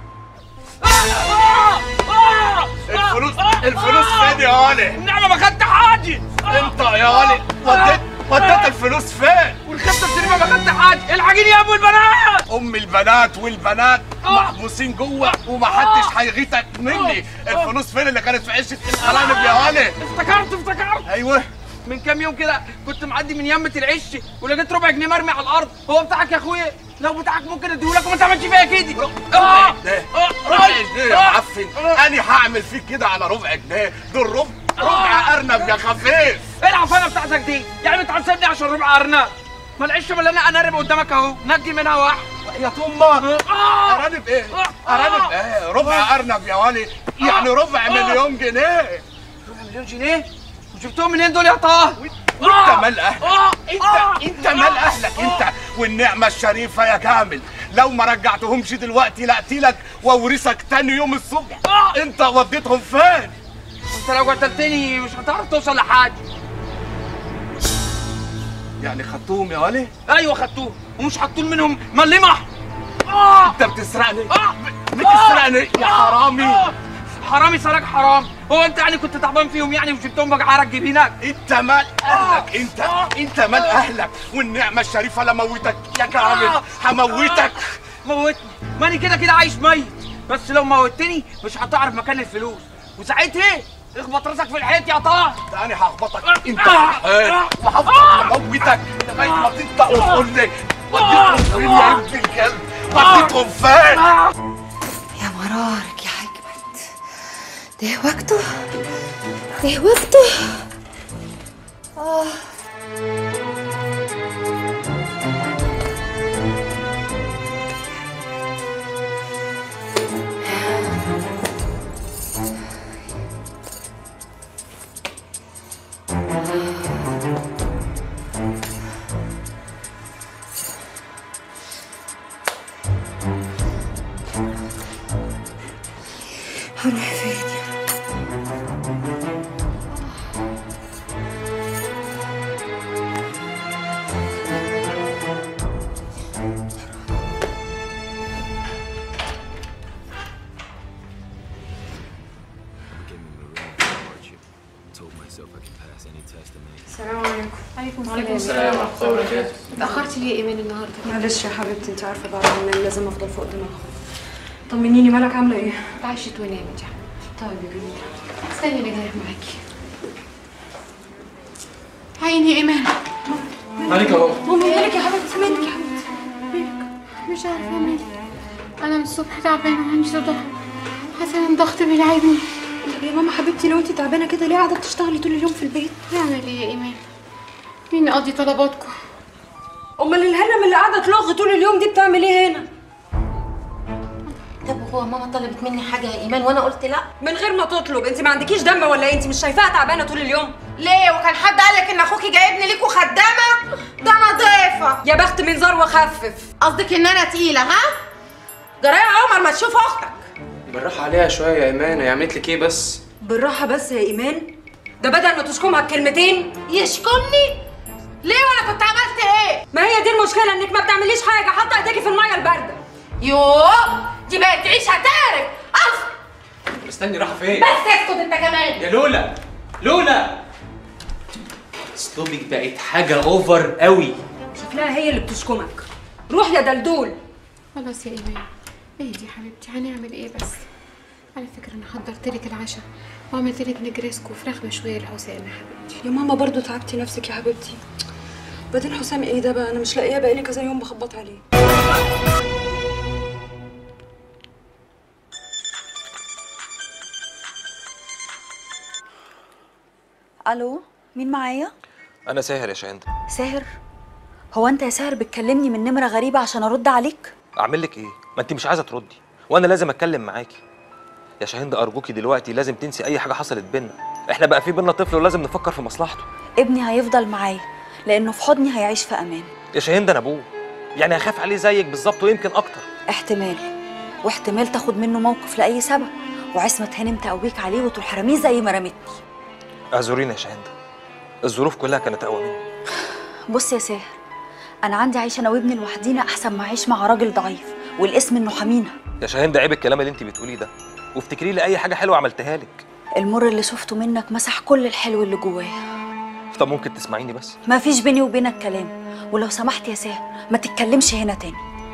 الفلوس فين يا ولي؟ النعمة ما خدت حاجة. انت يا ولي وديت الفلوس فين؟ والخمسة السينما ما خدت حاجة. الحقيني يا ابو البنات. ام البنات والبنات محبوسين جوه ومحدش هيغيتك مني. الفلوس فين اللي كانت في عشه الارانب يا ولي؟ افتكرت. ايوه من كام يوم كده كنت معدي من يمة العش ولقيت ربع جنيه مرمي على الارض. هو بتاعك يا اخويا؟ لو بتاعك ممكن اديهولك وما تعملش فيا كده. ربع جنيه يا معفن. انا هعمل فيك كده على ربع جنيه؟ دول ربع ارنب يا خفيف. ايه العفانه بتاعتك دي؟ يعني انت هتسيبني عشان ربع ارنب؟ ما العش مليانه انارب قدامك اهو، نجي منها واحد. يا امك ارانب ايه؟ ارانب ايه؟ ربع ارنب يا ولي، يعني ربع مليون جنيه. ربع مليون جنيه؟ وجبتهم منين دول يا طه؟ وانت مال اهلك؟ انت مال اهلك انت والنعمه الشريفه يا كامل. لو ما رجعتهمش دلوقتي لاقتلك واورثك تاني يوم الصبح. انت وديتهم فين؟ انت لو قتلتني مش هتعرف توصل لحاجه. يعني خدتوهم يا ولي؟ ايوه خدتوهم ومش حاطين منهم ملمح. انت بتسرقني. بتسرقني يا حرامي. حرامي سرق حرام. هو انت يعني كنت تعبان فيهم يعني وجبتهم بقى عرق جبينك؟ انت مال اهلك انت مال اهلك والنعمه الشريفه لموتك يا كامل. هموتك. موتني؟ ماني كده عايش ميت. بس لو موتني مش هتعرف مكان الفلوس وساعتها اخبط راسك في الحيط يا طه. ده انا هخبطك انت في الحيط وهفضل اموتك لغايه ما تنطق وتقول لي وديتهم فين يا ابن الكلب؟ وديتهم فين؟ يا مرارك يا حكمت، ده وقته. هروح فين يا السلام عليكم. وعليكم السلام ورحمة الله وبركاته. اتأخرتي ليه يا إيمان النهارده؟ معلش يا حبيبتي، انت عارفه بعد ما انام لازم افضل فوق دماغهم. طمنيني، مالك عامله ايه؟ اتعشت ونامت يا حبيبتي. طيب يا جميله. استني انا جايه معاكي. عيني يا إيمان. مالك يا ماما؟ مامي مالك يا حبيبتي؟ مالك يا حبيبتي؟ مش عارفة مالي. أنا من الصبح تعبانة وعندي صداع. حاسة إن ضغطي بيلعبني. يا ماما حبيبتي، لو انت تعبانه كده ليه قاعده بتشتغلي طول اليوم في البيت؟ نعمل ايه يا إيمان؟ مين يقضي طلباتكم؟ امال الهرم اللي قاعده تلغ طول اليوم دي بتعمل ايه هنا؟ طب هو ماما طلبت مني حاجة يا إيمان وأنا قلت لأ؟ من غير ما تطلب، انت ما عندكيش دم ولا ايه؟ انت مش شايفاها تعبانه طول اليوم؟ ليه؟ وكان حد قال لك إن أخوكي جايبني ليكوا خدامة؟ ده أنا ضيفة. يا بخت من زار وخفف. قصدك إن أنا تقيلة ها؟ جرايه عمر ما تشوف أختك. بالراحة عليها شوية يا إيمان، هي عملت لك إيه بس؟ بالراحه بس يا ايمان، ده بدل ما تشكمها بكلمتين يشكمني؟ ليه وانا كنت عملت ايه؟ ما هي دي المشكله، انك ما بتعمليش حاجه، حاطه ايديكي في الميه البارده. يوه دي بقت تعيش هتعرف. استني رايحة فين؟ بس اسكت انت كمان. يا لولا اسلوبك بقت حاجة اوفر قوي. شكلها هي اللي بتشكمك. روح يا دلدول. خلاص يا ايمان اهدي يا حبيبتي، هنعمل ايه بس؟ على فكره انا حضرت لك العشاء وعملت لك نجريسكو وفراخ مشويه لحسام يا حبيبتي. يا ماما برضو تعبتي نفسك يا حبيبتي. بعدين حسام ايه ده بقى؟ انا مش لاقيه، بقالي كذا يوم بخبط عليه. الو، مين معايا؟ انا ساهر يا شاهين. ساهر؟ هو انت يا ساهر بتكلمني من نمره غريبه عشان ارد عليك؟ اعمل لك ايه؟ ما انت مش عايزه تردي وانا لازم اتكلم معاكي. يا شاهين ارجوكي دلوقتي لازم تنسي اي حاجه حصلت بينا. احنا بقى في بينا طفل ولازم نفكر في مصلحته. ابني هيفضل معايا لانه في حضني هيعيش في امان. يا شاهين انا ابوه، يعني هخاف عليه زيك بالظبط ويمكن اكتر. احتمال، واحتمال تاخد منه موقف لاي سبب وعصمه هانم تقويك عليه وتروح رميه زي ما رمتني. اعذريني يا شاهين، الظروف كلها كانت اقوى مني. بص يا ساهر، انا عندي عايشه انا وابني لوحدينا احسن ما اعيش مع راجل ضعيف والاسم انه حمينا. يا شاهين ده عيب الكلام اللي انت بتقوليه ده، وافتكري لي اي حاجه حلوه عملتها لك. المر اللي شفته منك مسح كل الحلو اللي جوايا. طب ممكن تسمعيني بس؟ ما فيش بيني وبينك كلام، ولو سمحت يا ساهر ما تتكلمش هنا تاني.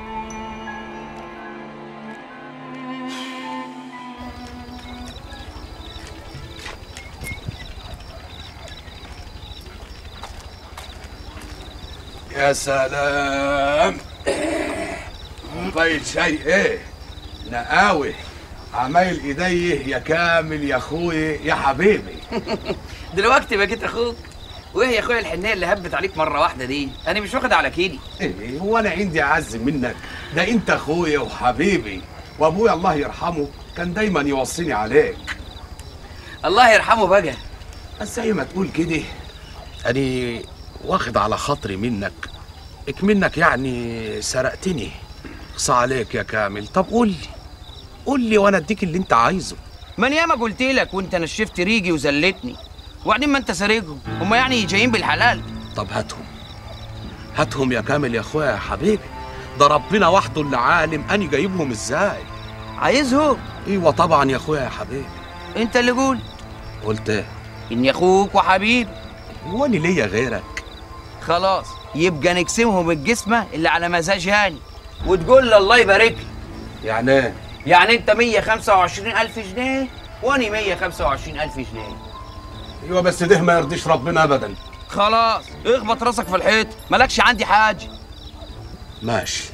يا سلام، كوباية شاي ايه؟ نقاوي عمايل ايديه يا كامل يا اخويا يا حبيبي. دلوقتي بقيت اخوك. وايه يا اخويا الحنيه اللي هبت عليك مره واحده دي؟ انا مش واخد على كيدي. ايه هو انا عندي اعز منك؟ ده انت اخويا وحبيبي، وابويا الله يرحمه كان دايما يوصيني عليك. الله يرحمه بقى. بس زي ما تقول كده أنا واخد على خاطري منك، اكمنك يعني سرقتني. اقصى عليك يا كامل. طب قول لي وانا اديك اللي انت عايزه. من ياما قلت لك وانت نشفت ريجي وزلتني، وبعدين ما انت سارقهم، هم يعني جايين بالحلال. طب هاتهم يا كامل يا اخويا يا حبيبي، ده ربنا وحده اللي عالم اني جايبهم ازاي. عايزهم؟ ايوه طبعا يا اخويا يا حبيبي. انت اللي قلت ايه؟ اني اخوك وحبيبي. هو انا ليا غيرك؟ خلاص يبقى نقسمهم الجسمه اللي على مزاج هاني، وتقول لي الله يبارك لي. يعني ايه؟ يعني انت 125,000 جنيه وانا 125,000 جنيه. ايوه بس ده ما يرضيش ربنا ابدا. خلاص اخبط راسك في الحيط، مالكش عندي حاجه. ماشي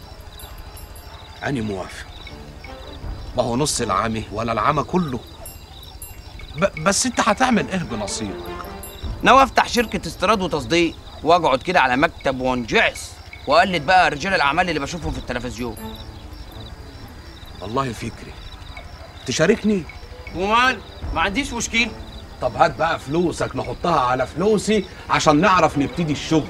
أنا موافق، ما هو نص العامي ولا العامة كله. بس انت هتعمل ايه بنصيبك؟ ناوي افتح شركه استيراد وتصدير، واقعد كده على مكتب وانجعس واقلد بقى رجال الاعمال اللي بشوفهم في التلفزيون. والله فكري، تشاركني؟ ومال، ما عنديش مشكله. طب هات بقى فلوسك نحطها على فلوسي عشان نعرف نبتدي الشغل.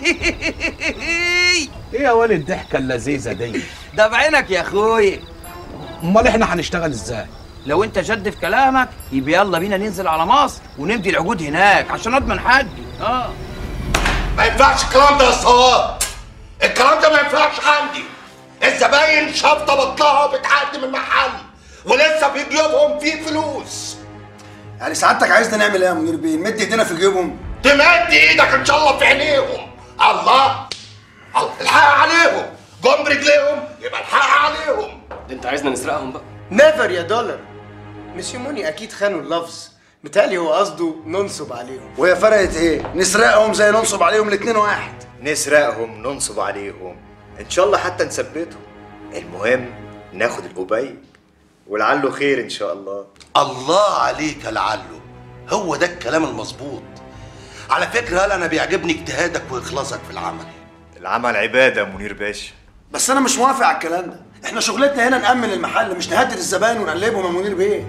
ايه يا ولد الضحكه اللذيذه دي؟ ده بعينك يا اخويا. امال احنا هنشتغل ازاي؟ لو انت جد في كلامك يبقى يلا بينا ننزل على مصر ونمضي العقود هناك عشان اضمن حقي. ما ينفعش الكلام ده يا صواب، الكلام ده ما ينفعش عندي. الزباين شافطه بطلها بتعدي من المحل ولسه في جيوبهم فيه فلوس. يعني سعادتك عايزنا نعمل ايه يا منير بيه؟ نمد ايدينا في جيوبهم؟ تمد ايدك ان شاء الله في عينيهم. الله الحق عليهم، جم برجليهم يبقى الحق عليهم. ده انت عايزنا نسرقهم بقى؟ نيفر يا دولار. مسيو موني اكيد خانوا اللفظ، متهيألي هو قصده ننصب عليهم. وهي فرقت ايه؟ نسرقهم زي ننصب عليهم، الاتنين واحد. نسرقهم ننصب عليهم ان شاء الله حتى نثبتهم، المهم ناخد القبيب ولعله خير ان شاء الله. الله عليك يا لعله، هو ده الكلام المظبوط. على فكره هل انا بيعجبني اجتهادك واخلاصك في العمل. العمل عباده يا منير باشا. بس انا مش موافق على الكلام ده، احنا شغلتنا هنا نأمن المحل مش نهدد الزباين ونقلبهم يا منير بيه.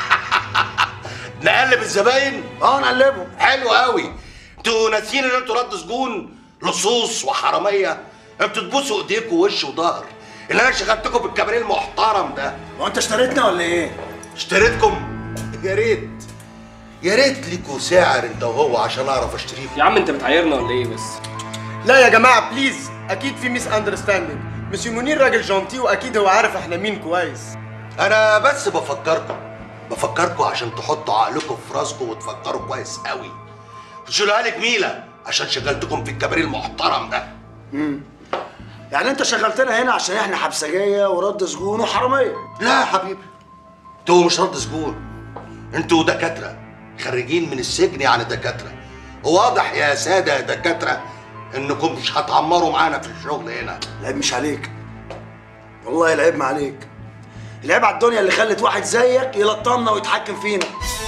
نقلب الزباين؟ نقلبهم. حلو قوي. انتوا ناسيين ان انتوا رد سجون لصوص وحراميه؟ انتوا تبوسوا ايديكوا ووش وظهر اللي انا شغلتكم بالكباريه المحترم ده. هو انت اشتريتنا ولا ايه؟ اشتريتكم؟ يا ريت يا ريت ليكوا سعر انت وهو عشان اعرف اشتريكم. يا عم انت بتعايرنا ولا ايه بس؟ لا يا جماعه بليز، اكيد في ميس اندرستاندينج. مسيو منير راجل جونتي واكيد هو عارف احنا مين كويس. انا بس بفكركم عشان تحطوا عقلكم في راسكم وتفكروا كويس قوي. وشيلوها لي جميله عشان شغلتكم في الكباريه المحترم ده. يعني انت شغلتنا هنا عشان احنا حبسجيه ورد سجون وحراميه؟ لا يا حبيبي، انتوا مش رد سجون، انتوا دكاتره خريجين من السجن، يعني دكاتره. واضح يا ساده يا دكاتره انكم مش هتعمروا معانا في الشغل هنا. العيب مش عليك، والله العيب ما عليك، العيب على الدنيا اللي خلت واحد زيك يلطمنا ويتحكم فينا.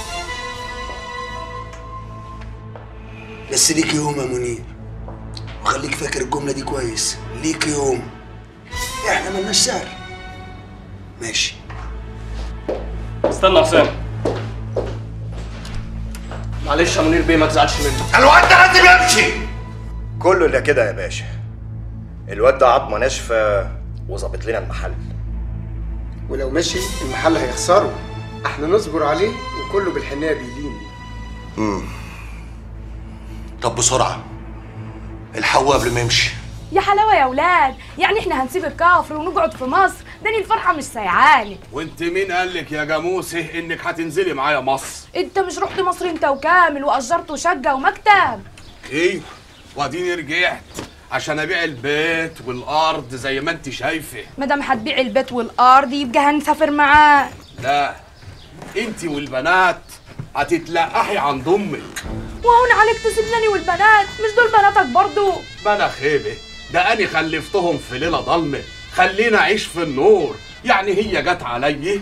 بس ليك يوم يا منير، وخليك فاكر الجمله دي كويس، ليك يوم. احنا ملناش سعر. ماشي. استنى يا حسام. معلش يا منير بيه ما تزعلش مني. الواد ده لازم يمشي. كله الا كده يا باشا، الواد ده عظمه ناشفه وظابط لنا المحل. ولو مشي المحل هيخسره، احنا نصبر عليه وكله بالحنيه بيلين. طب بسرعه الحقوه قبل ما يمشي. يا حلاوه يا ولاد، يعني احنا هنسيب الكفر ونقعد في مصر؟ داني الفرحه مش سايعاني. وانت مين قال لك يا جاموسه انك هتنزلي معايا مصر؟ انت مش رحت مصر انت وكامل واجرتوا شقه ومكتب؟ ايوه، واديني رجعت عشان ابيع البيت والارض زي ما انت شايفه. ما دام هتبيع البيت والارض يبقى هنسافر معاه. لا، انت والبنات هتتلقحي عند امك. وهون عليك تسيبني والبنات؟ مش دول بناتك برضو؟ بلا خيبه، ده انا خلفتهم في ليله ضلمه، خلينا اعيش في النور. يعني هي جت عليا.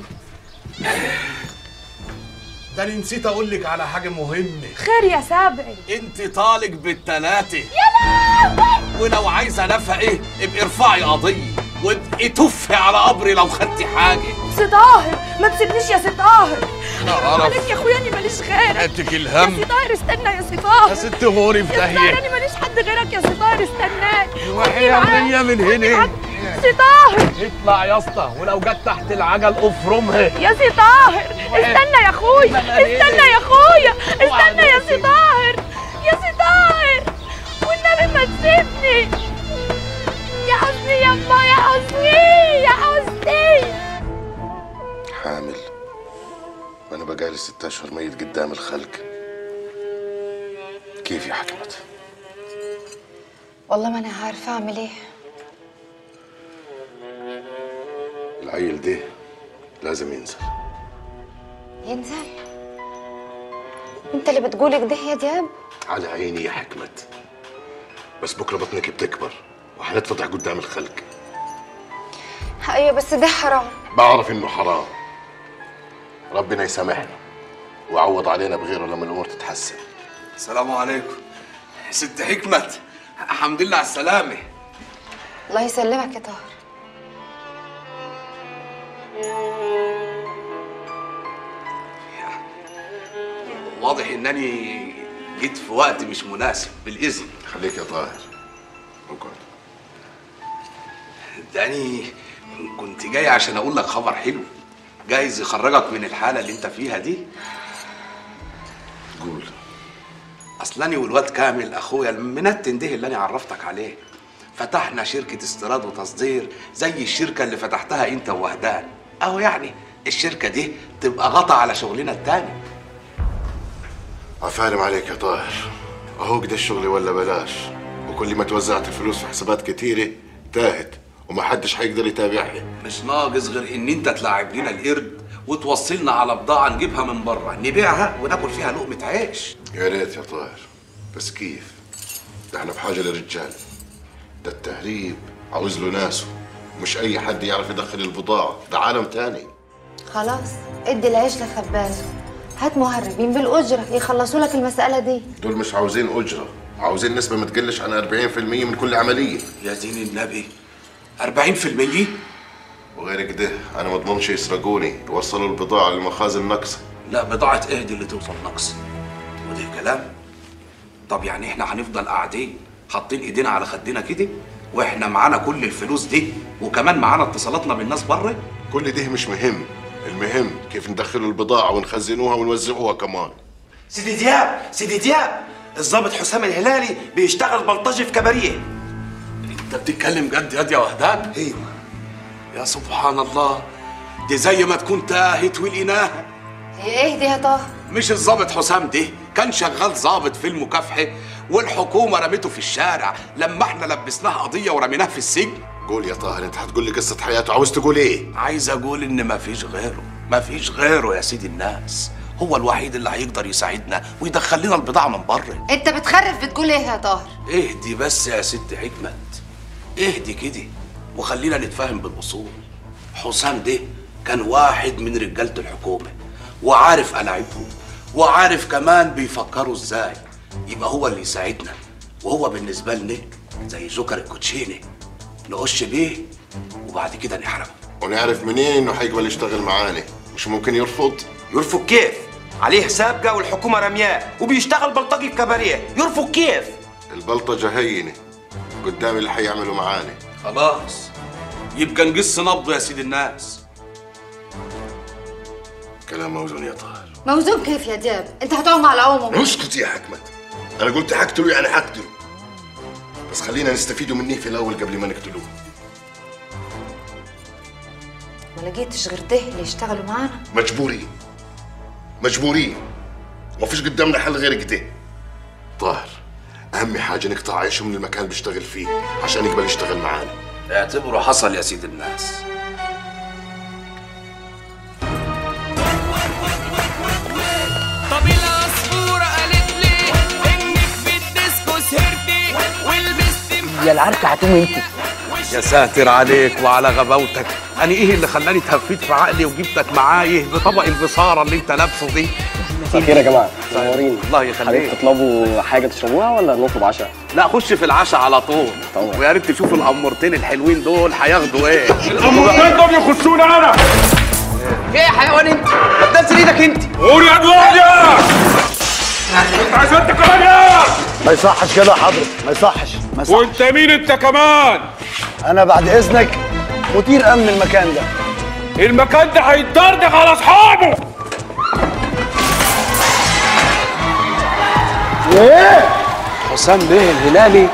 ده انا نسيت اقول لك على حاجه مهمه. خير يا سابعي؟ انت طالق بالتلاته. يا لهوي! ولو عايزه نفقه ابقي ارفعي قضيه وابقي تفي على قبري لو خدتي حاجه. سي طاهر ما تسيبنيش يا سي طاهر. اعرف عليك يا اخويا، اني ماليش غيرك. حدك الهم. يا سي طاهر استنى يا سي طاهر. يا ست غوري في يا سي طاهر داهيه. انا ماليش حد غيرك يا سي طاهر، استناني. وحياة عينيا من هنا. سي طاهر اطلع يا اسطى، ولو جت تحت العجل افرمها. يا سي طاهر استنى يا اخويا، استنى يا اخويا، استنى يا سي طاهر، يا سي طاهر والنبي ما تسيبني. يا حسني يما، يا حسني، يا حسني. حامل وانا بقالي 6 اشهر ميت قدام الخلق. كيف يا حكمت؟ والله ما انا عارفه اعمل ايه. العيل ده لازم ينزل. ينزل؟ انت اللي بتقول كده يا دياب؟ على عيني يا حكمت، بس بكره بطنك بتكبر وحنتفضح قدام الخلق. ايوه بس ده حرام. بعرف انه حرام. ربنا يسامحنا ويعوض علينا بغيره لما الامور تتحسن. السلام عليكم ست حكمت، الحمد لله على السلامه. الله يسلمك يا طاهر. واضح انني جيت في وقت مش مناسب. بالاذن. خليك يا طاهر، اقعد. داني كنت جاي عشان اقول لك خبر حلو جايز يخرجك من الحاله اللي انت فيها دي. قول. اصلاني والواد كامل اخويا المنتن ده اللي انا عرفتك عليه فتحنا شركه استيراد وتصدير زي الشركه اللي فتحتها انت ووهدان. اهو يعني الشركه دي تبقى غطا على شغلنا التاني. عفارم عليك يا طاهر، اهو كده الشغل ولا بلاش، وكل ما توزعت الفلوس في حسابات كتيره تاهت ومحدش هيقدر يتابعها. مش ناقص غير ان انت تلاعب لنا القرد وتوصلنا على بضاعه نجيبها من بره نبيعها وناكل فيها لقمه عيش. يا ريت يا طاهر، بس كيف؟ ده احنا بحاجه للرجال. ده التهريب عاوز له ناسه، مش اي حد يعرف يدخل البضاعه، ده عالم تاني. خلاص ادي العيش لخبازه، هات مهربين بالاجره يخلصوا لك المساله دي. دول مش عاوزين اجره، عاوزين نسبه ما تقلش عن 40% من كل عمليه. يا دين النبي، 40%؟ وغير كده انا ما اضمنش يسرقوني يوصلوا البضاعه لمخازن ناقصه. لا، بضاعه ايه دي اللي توصل نقص؟ وده كلام؟ طب يعني احنا هنفضل قاعدين حاطين ايدينا على خدنا كده واحنا معانا كل الفلوس دي وكمان معانا اتصالاتنا بالناس بره؟ كل ده مش مهم، المهم كيف ندخلوا البضاعه ونخزنوها ونوزعوها كمان. سيدي دياب، سيدي دياب، الضابط حسام الهلالي بيشتغل بلطجي في كباريه. انت بتتكلم جد يا وهدان؟ ايوه. يا سبحان الله، دي زي ما تكون تاهت ولقيناها. هي ايه دي يا طه؟ مش الضابط حسام ده كان شغال ضابط في المكافحه والحكومه رمته في الشارع لما احنا لبسناها قضيه ورميناه في السجن. قول يا طاهر، انت هتقول لي قصه حياته، عاوز تقول ايه؟ عايز اقول ان مفيش غيره، مفيش غيره يا سيدي الناس، هو الوحيد اللي هيقدر يساعدنا ويدخل لنا البضاعه من بره. انت بتخرف بتقول ايه يا طاهر؟ اهدي بس يا ست حكمت، اهدي كده وخلينا نتفاهم بالاصول. حسام ده كان واحد من رجاله الحكومه وعارف ألاعبهم وعارف كمان بيفكروا ازاي، يبقى هو اللي يساعدنا، وهو بالنسبه لنا زي جوكر الكوتشينه نقش بيه وبعد كده نحرقه. ونعرف منين انه هيقبل يشتغل معانا؟ مش ممكن يرفض؟ يرفض كيف؟ عليه سابقه والحكومه رمياه وبيشتغل بلطجي في كباريه، يرفض كيف؟ البلطجه هينه قدام اللي هيعملوا معانا. خلاص يبقى نقص نبضه يا سيدي الناس. كلام موزون يا طاهر. موزون كيف يا دياب؟ انت هتقوم على عموم. اسكت يا حكمت، انا قلت حقتله يعني حقتله، بس خلينا نستفيدوا منيه في الاول قبل ما نقتلوه. ما لقيتش غير ده اللي يشتغلوا معانا. مجبورين ومفيش قدامنا حل غير كده. طاهر، اهم حاجه نقطع عيشه من المكان اللي بيشتغل فيه عشان يقبل يشتغل معانا. اعتبره حصل يا سيد الناس. طب العصفورة قالت لي انك في الديسكو سهرتي ولبستي يا العركه هتقوم انت. يا ساتر عليك وعلى غباوتك، انا ايه اللي خلاني اتهفيت في عقلي وجبتك معايا بطبق البصاره اللي انت لابسه دي؟ مساء الخير يا جماعه، منورين. الله يخليك. حضرتك تطلبوا حاجه تشربوها ولا نطلب عشاء؟ لا خش في العشاء على طول طبعا. ويا ريت تشوف القمرتين الحلوين دول هياخدوا ايه. القمرتين دول يخصوني انا. ايه يا حيوان انت؟ ما تنزل ايدك انت. قول يا دواجه. انت عايز انت كمان يا؟ ما يصحش كده يا حضرتك، ما يصحش. وانت مين انت كمان؟ انا بعد اذنك مدير امن المكان ده. المكان ده هيتدردغ على اصحابه. ايه؟ حسام بيه الهلالي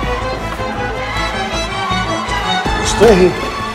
مصطهي.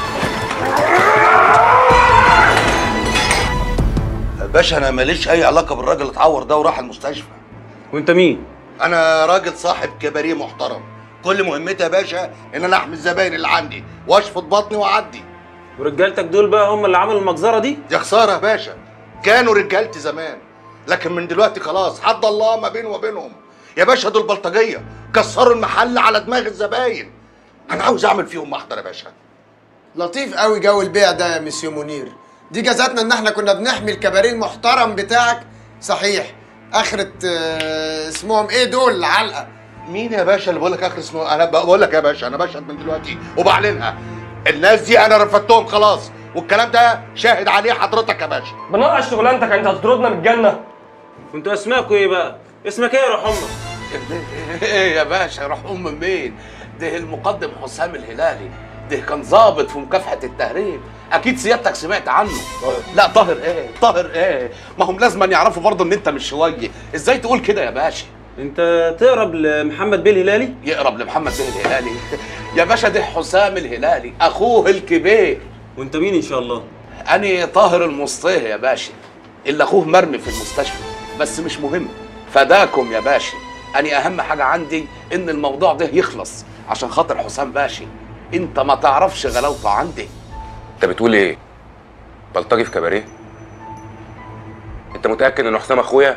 باشا انا ماليش اي علاقه بالراجل اللي اتعور ده وراح المستشفى. وانت مين؟ انا راجل صاحب كباريه محترم، كل مهمتي يا باشا ان انا احمي الزباين اللي عندي واشفط بطني واعدي. ورجالتك دول بقى هم اللي عملوا المجزره دي؟ يا خساره يا باشا، كانوا رجالتي زمان لكن من دلوقتي خلاص حد الله ما بيني وبينهم. يا باشا دول بلطجيه كسروا المحل على دماغ الزباين. انا عاوز اعمل فيهم محضر يا باشا. لطيف قوي جو البيع ده يا مسيو منير. دي جزاتنا ان احنا كنا بنحمي الكباريه المحترم بتاعك. صحيح اخرة اسمهم ايه دول علقه؟ مين يا باشا اللي بقول لك اخر اسمه؟ انا بقول لك يا باشا انا بشهد من دلوقتي وبعلنها، الناس دي انا رفضتهم خلاص والكلام ده شاهد عليه حضرتك يا باشا. بنقع شغلانتك، انت هتطردنا من الجنه. وانتوا اسماكوا ايه بقى؟ اسمك ايه يا روح امك؟ ايه يا باشا روح ام مين؟ ده المقدم حسام الهلالي، ده كان ضابط في مكافحه التهريب، اكيد سيادتك سمعت عنه. لا طاهر ايه؟ طاهر ايه؟ ما هم لازم يعرفوا برضه ان انت مش شويه، ازاي تقول كده يا باشا؟ انت تقرب لمحمد بيه الهلالي؟ يقرب لمحمد بيه الهلالي؟ يا باشا ده حسام الهلالي اخوه الكبير. وانت مين ان شاء الله؟ أنا طاهر المصطهي يا باشا، اللي اخوه مرمي في المستشفى، بس مش مهم، فداكم يا باشا. أنا أهم حاجة عندي إن الموضوع ده يخلص عشان خاطر حسام باشا. أنت ما تعرفش غلاوته عندي. انت بتقول ايه؟ بلطجي في كباريه؟ انت متأكد ان حسام اخويا؟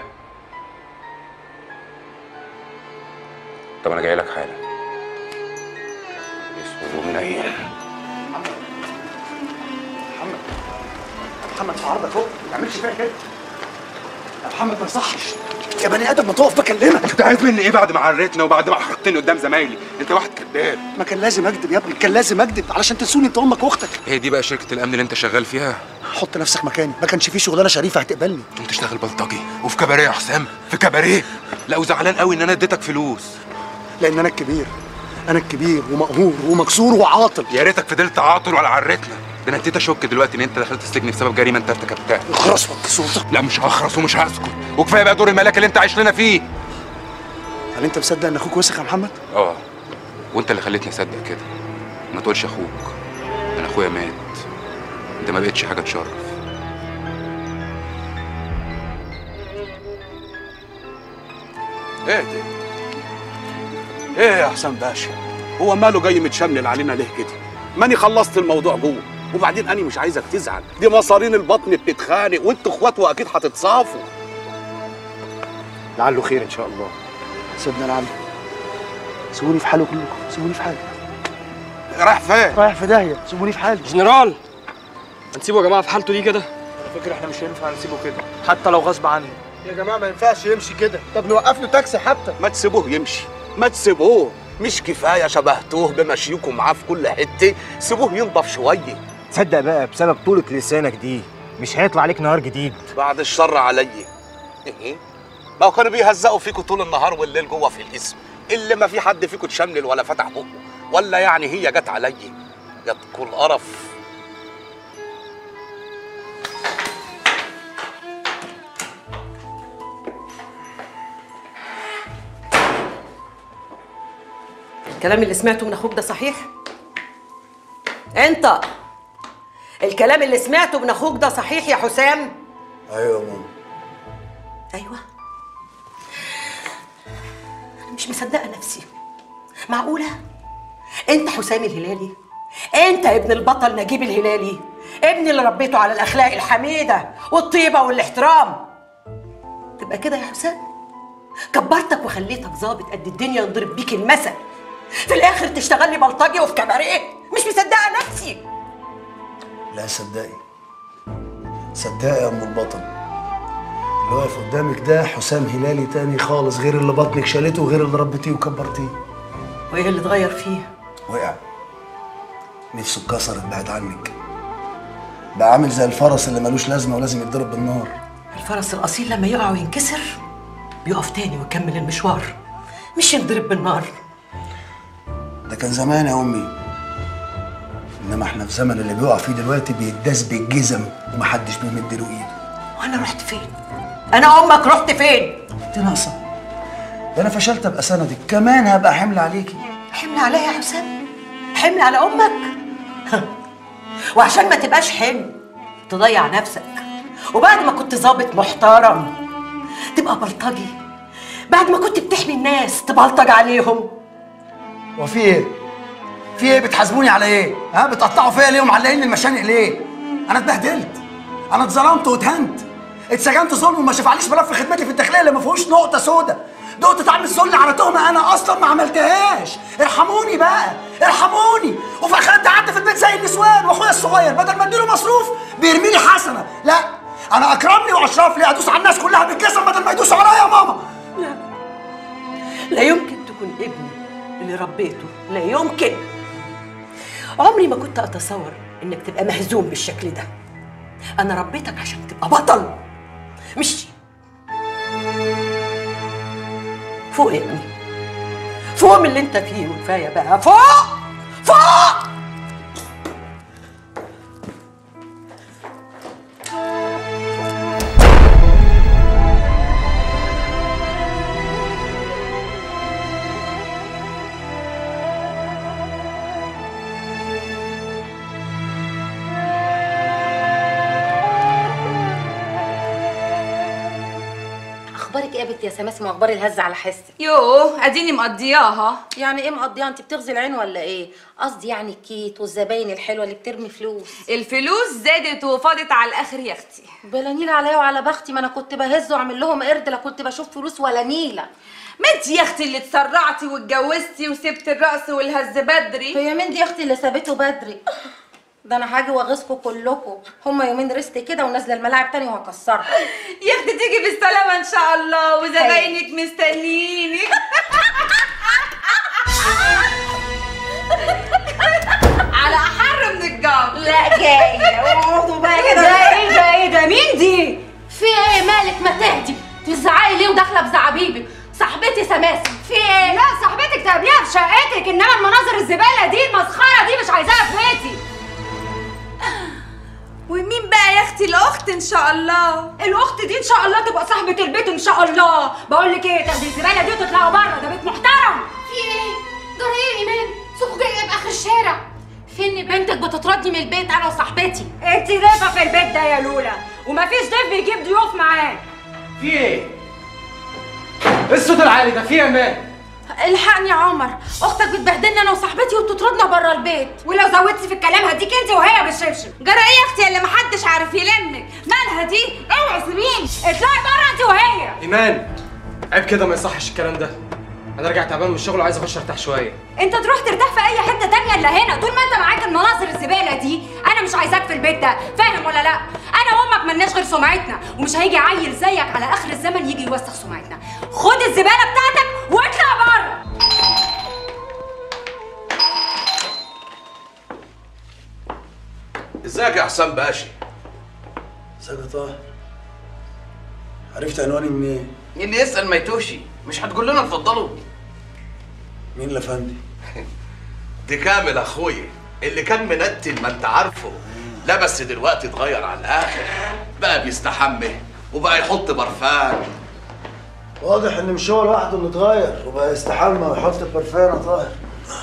طب انا جاي لك حالا. اسود ومنيل. محمد في عرضك اهو، ما تعملش فيها كده. يا محمد ما يصحش يا بني ادم، ما تقف بكلمك. انت عايز مني ايه بعد ما عريتنا وبعد ما حرقتني قدام زمايلي؟ انت واحد كذاب. ما كان لازم اكذب يا ابني، كان لازم اكذب علشان تنسوني انت امك واختك. هي دي بقى شركة الامن اللي انت شغال فيها؟ حط نفسك مكاني، ما كانش في شغلانه شريفه هتقبلني. انت تشتغل بلطجي وفي كباريه يا حسام؟ في كباريه؟ لا وزعلان قوي ان انا اديتك فلوس. لان انا الكبير، انا الكبير ومقهور ومكسور وعاطل. يا ريتك فضلت عاطل ولا عرتنا. ده انا ابتديت اشك دلوقتي ان انت دخلت السجن بسبب جريمه انت ارتكبتها. اخرس وطي صوتك. لا مش هخرس ومش هسكت، وكفايه بقى دور الملاك اللي انت عايش لنا فيه. هل انت مصدق ان اخوك وسخ يا محمد؟ اه، وانت اللي خليتني اصدق كده. ما تقولش اخوك، انا اخويا مات، انت ما بقتش حاجه تشرف. ايه ده؟ ايه يا حسام باشا؟ هو ماله جاي متشمل علينا ليه كده؟ ماني خلصت الموضوع جوه، وبعدين انا مش عايزك تزعل، دي مصارين البطن بتتخانق وانتوا اخوات واكيد هتتصافوا. لعله خير ان شاء الله. سيبنا لعله. سيبوني في حالي كلكم، سيبوني في حالي. رايح فين؟ رايح في داهيه، سيبوني في حالي. جنرال، هنسيبه يا جماعه في حالته دي كده؟ على فكره احنا مش هينفع نسيبه كده حتى لو غصب عني. يا جماعه ما ينفعش يمشي كده، طب نوقف له تاكسي حتى. ما تسيبوه يمشي، ما تسيبوه، مش كفايه شبهتوه بمشيكم معاه في كل حته، سيبوه ينضف شويه. تصدق بقى بسبب طولة لسانك دي مش هيطلع عليك نهار جديد. بعد الشر عليا. ايه؟ ما هو كانوا بيهزقوا فيكوا طول النهار والليل جوه في القسم، اللي ما في حد فيكوا اتشمل ولا فتح بقه، ولا يعني هي جت عليا؟ جاتكوا القرف. الكلام اللي سمعته من اخوك ده صحيح؟ انت الكلام اللي سمعته من اخوك ده صحيح يا حسام؟ ايوه يا ماما. ايوه. انا مش مصدقه نفسي. معقوله انت حسام الهلالي؟ انت ابن البطل نجيب الهلالي، ابن اللي ربيته على الاخلاق الحميده والطيبه والاحترام، تبقى كده يا حسام؟ كبرتك وخليتك ظابط قد الدنيا ينضرب بيك المثل، في الاخر تشتغل لي بلطجي وفي كباريه. مش مصدقه نفسي. لا صدقي، صدقي يا ام البطل، اللي واقف قدامك ده حسام هلالي تاني خالص، غير اللي بطنك شالته وغير اللي ربيتيه وكبرتيه. وايه اللي اتغير فيه؟ وقع، نفسه اتكسرت بعد عنك، بقى عامل زي الفرس اللي ملوش لازمه ولازم يتضرب بالنار. الفرس الاصيل لما يقع وينكسر بيقف تاني ويكمل المشوار، مش ينضرب بالنار. ده كان زمان يا امي، انما احنا في زمن اللي بيقع فيه دلوقتي بيتداس بالجزم ومحدش بيمد له ايده. وانا رحت فين؟ انا امك رحت فين؟ انت ناقصه، ده انا فشلت ابقى سندك، كمان هبقى حمل عليكي. حمل عليا يا حسام؟ حمل على امك؟ وعشان ما تبقاش حمل تضيع نفسك، وبعد ما كنت ظابط محترم تبقى بلطجي، بعد ما كنت بتحمي الناس تبلطج عليهم. وفي ايه؟ في ايه بتحاسبوني على ايه؟ ها بتقطعوا فيا ليه ومعلقين المشانق ليه؟ انا اتبهدلت، انا اتظلمت واتهنت، اتسجنت ظلم وما شفعليش ملف خدمتي في الداخليه اللي ما فيهوش نقطه سودا، دقت طعم الذل على تهمه انا اصلا ما عملتهاش، ارحموني بقى، ارحموني. وفي الاخر انت قعدت في البيت زي النسوان، واخويا الصغير بدل ما اديله مصروف بيرمي لي حسنه، لا انا اكرمني واشرف لي ادوس على الناس كلها بالجسم بدل ما يدوسوا عليا يا ماما. لا لا يمكن تكون ابني اللي ربيته، لا يمكن. عمري ما كنت اتصور انك تبقى مهزوم بالشكل ده. انا ربيتك عشان تبقى بطل، مش فوق يا ابني، فوق من اللي انت فيه وكفايه بقى، فوق فوق. اخبارك ايه يا بنت يا سماسم واخبار الهز على حسك؟ يوه اديني مقضياها. يعني ايه مقضيها؟ انت بتغزي العين ولا ايه؟ قصدي يعني الكيت والزباين الحلوه اللي بترمي فلوس. الفلوس زادت وفاضت على الاخر يا اختي. بلا نيله عليا وعلى بختي، ما انا كنت بهز واعمل لهم قرد، لا كنت بشوف فلوس ولا نيله. ما انت يا اختي اللي اتسرعتي واتجوزتي وسبت الرقص والهز بدري. هي مين دي يا اختي اللي سابته بدري؟ ده انا هاجي واغيظكم كلكم، هما يومين رست كده ونازله الملاعب تاني وهكسرها. يا اختي تيجي بالسلامه ان شاء الله وزباينك مستنيينك. على احر من الجمر. لا جايه اقعدوا بقى كده. ايه ده مين دي؟ في ايه مالك؟ ما تهدي، تزعقي ليه وداخله بزعابيبك؟ صاحبتي سماسم. في ايه؟ لا صاحبتك تقابليها في شقتك، انما المناظر الزباله دي المسخره دي مش عايزاها في بيتي. ومين بقى يا اختي؟ الاخت ان شاء الله. الاخت دي ان شاء الله تبقى صاحبه البيت ان شاء الله. بقول لك ايه، تاخدي الزباله دي وتطلعوا بره، ده بيت محترم. في ايه؟ جرى ايه يا ايمان؟ سوق جايه باخر الشارع. فين بنتك بتطردني من البيت انا وصاحبتي؟ انت ضيفه في البيت ده يا لولا، ومفيش ضيف بيجيب ضيوف معاه. في ايه؟ ايه الصوت العالي ده؟ في ايه يا مان؟ الحقني يا عمر، اختك بتبهدلني انا وصاحبتي وبتطردنا بره البيت. ولو زودتي في الكلام هديك انت وهي بالشبشب. جرى ايه يا اختي اللي محدش عارف يلمك؟ مالها دي؟ اوعي سيبيني، اطلعي بره انت وهي. ايمان عيب كده، ما يصحش الكلام ده. انا راجع تعبان من الشغل وعايز اخش ارتاح شويه. انت تروح ترتاح في اي حته تانيه الا هنا، طول ما انت معاك المناظر الزباله دي انا مش عايزاك في البيت ده، فاهم ولا لا؟ انا وامك ملناش غير سمعتنا، ومش هيجي عيل زيك على اخر الزمن يجي يوسخ سمعتنا. خد الزباله بتاعتك واطلع بره. ازيك يا حسام باشا؟ ازيك يا طاهر؟ عرفت عنواني منين؟ اللي يسأل ما يتوشي، مش هتقول لنا اتفضلوا؟ مين الافندي؟ دي كامل اخويا اللي كان منتن ما انت عارفه، لا بس دلوقتي اتغير على الاخر، بقى بيستحمى وبقى يحط برفان. واضح ان مش هو لوحده اللي اتغير وبقى يستحمى ويحط برفان يا طاهر.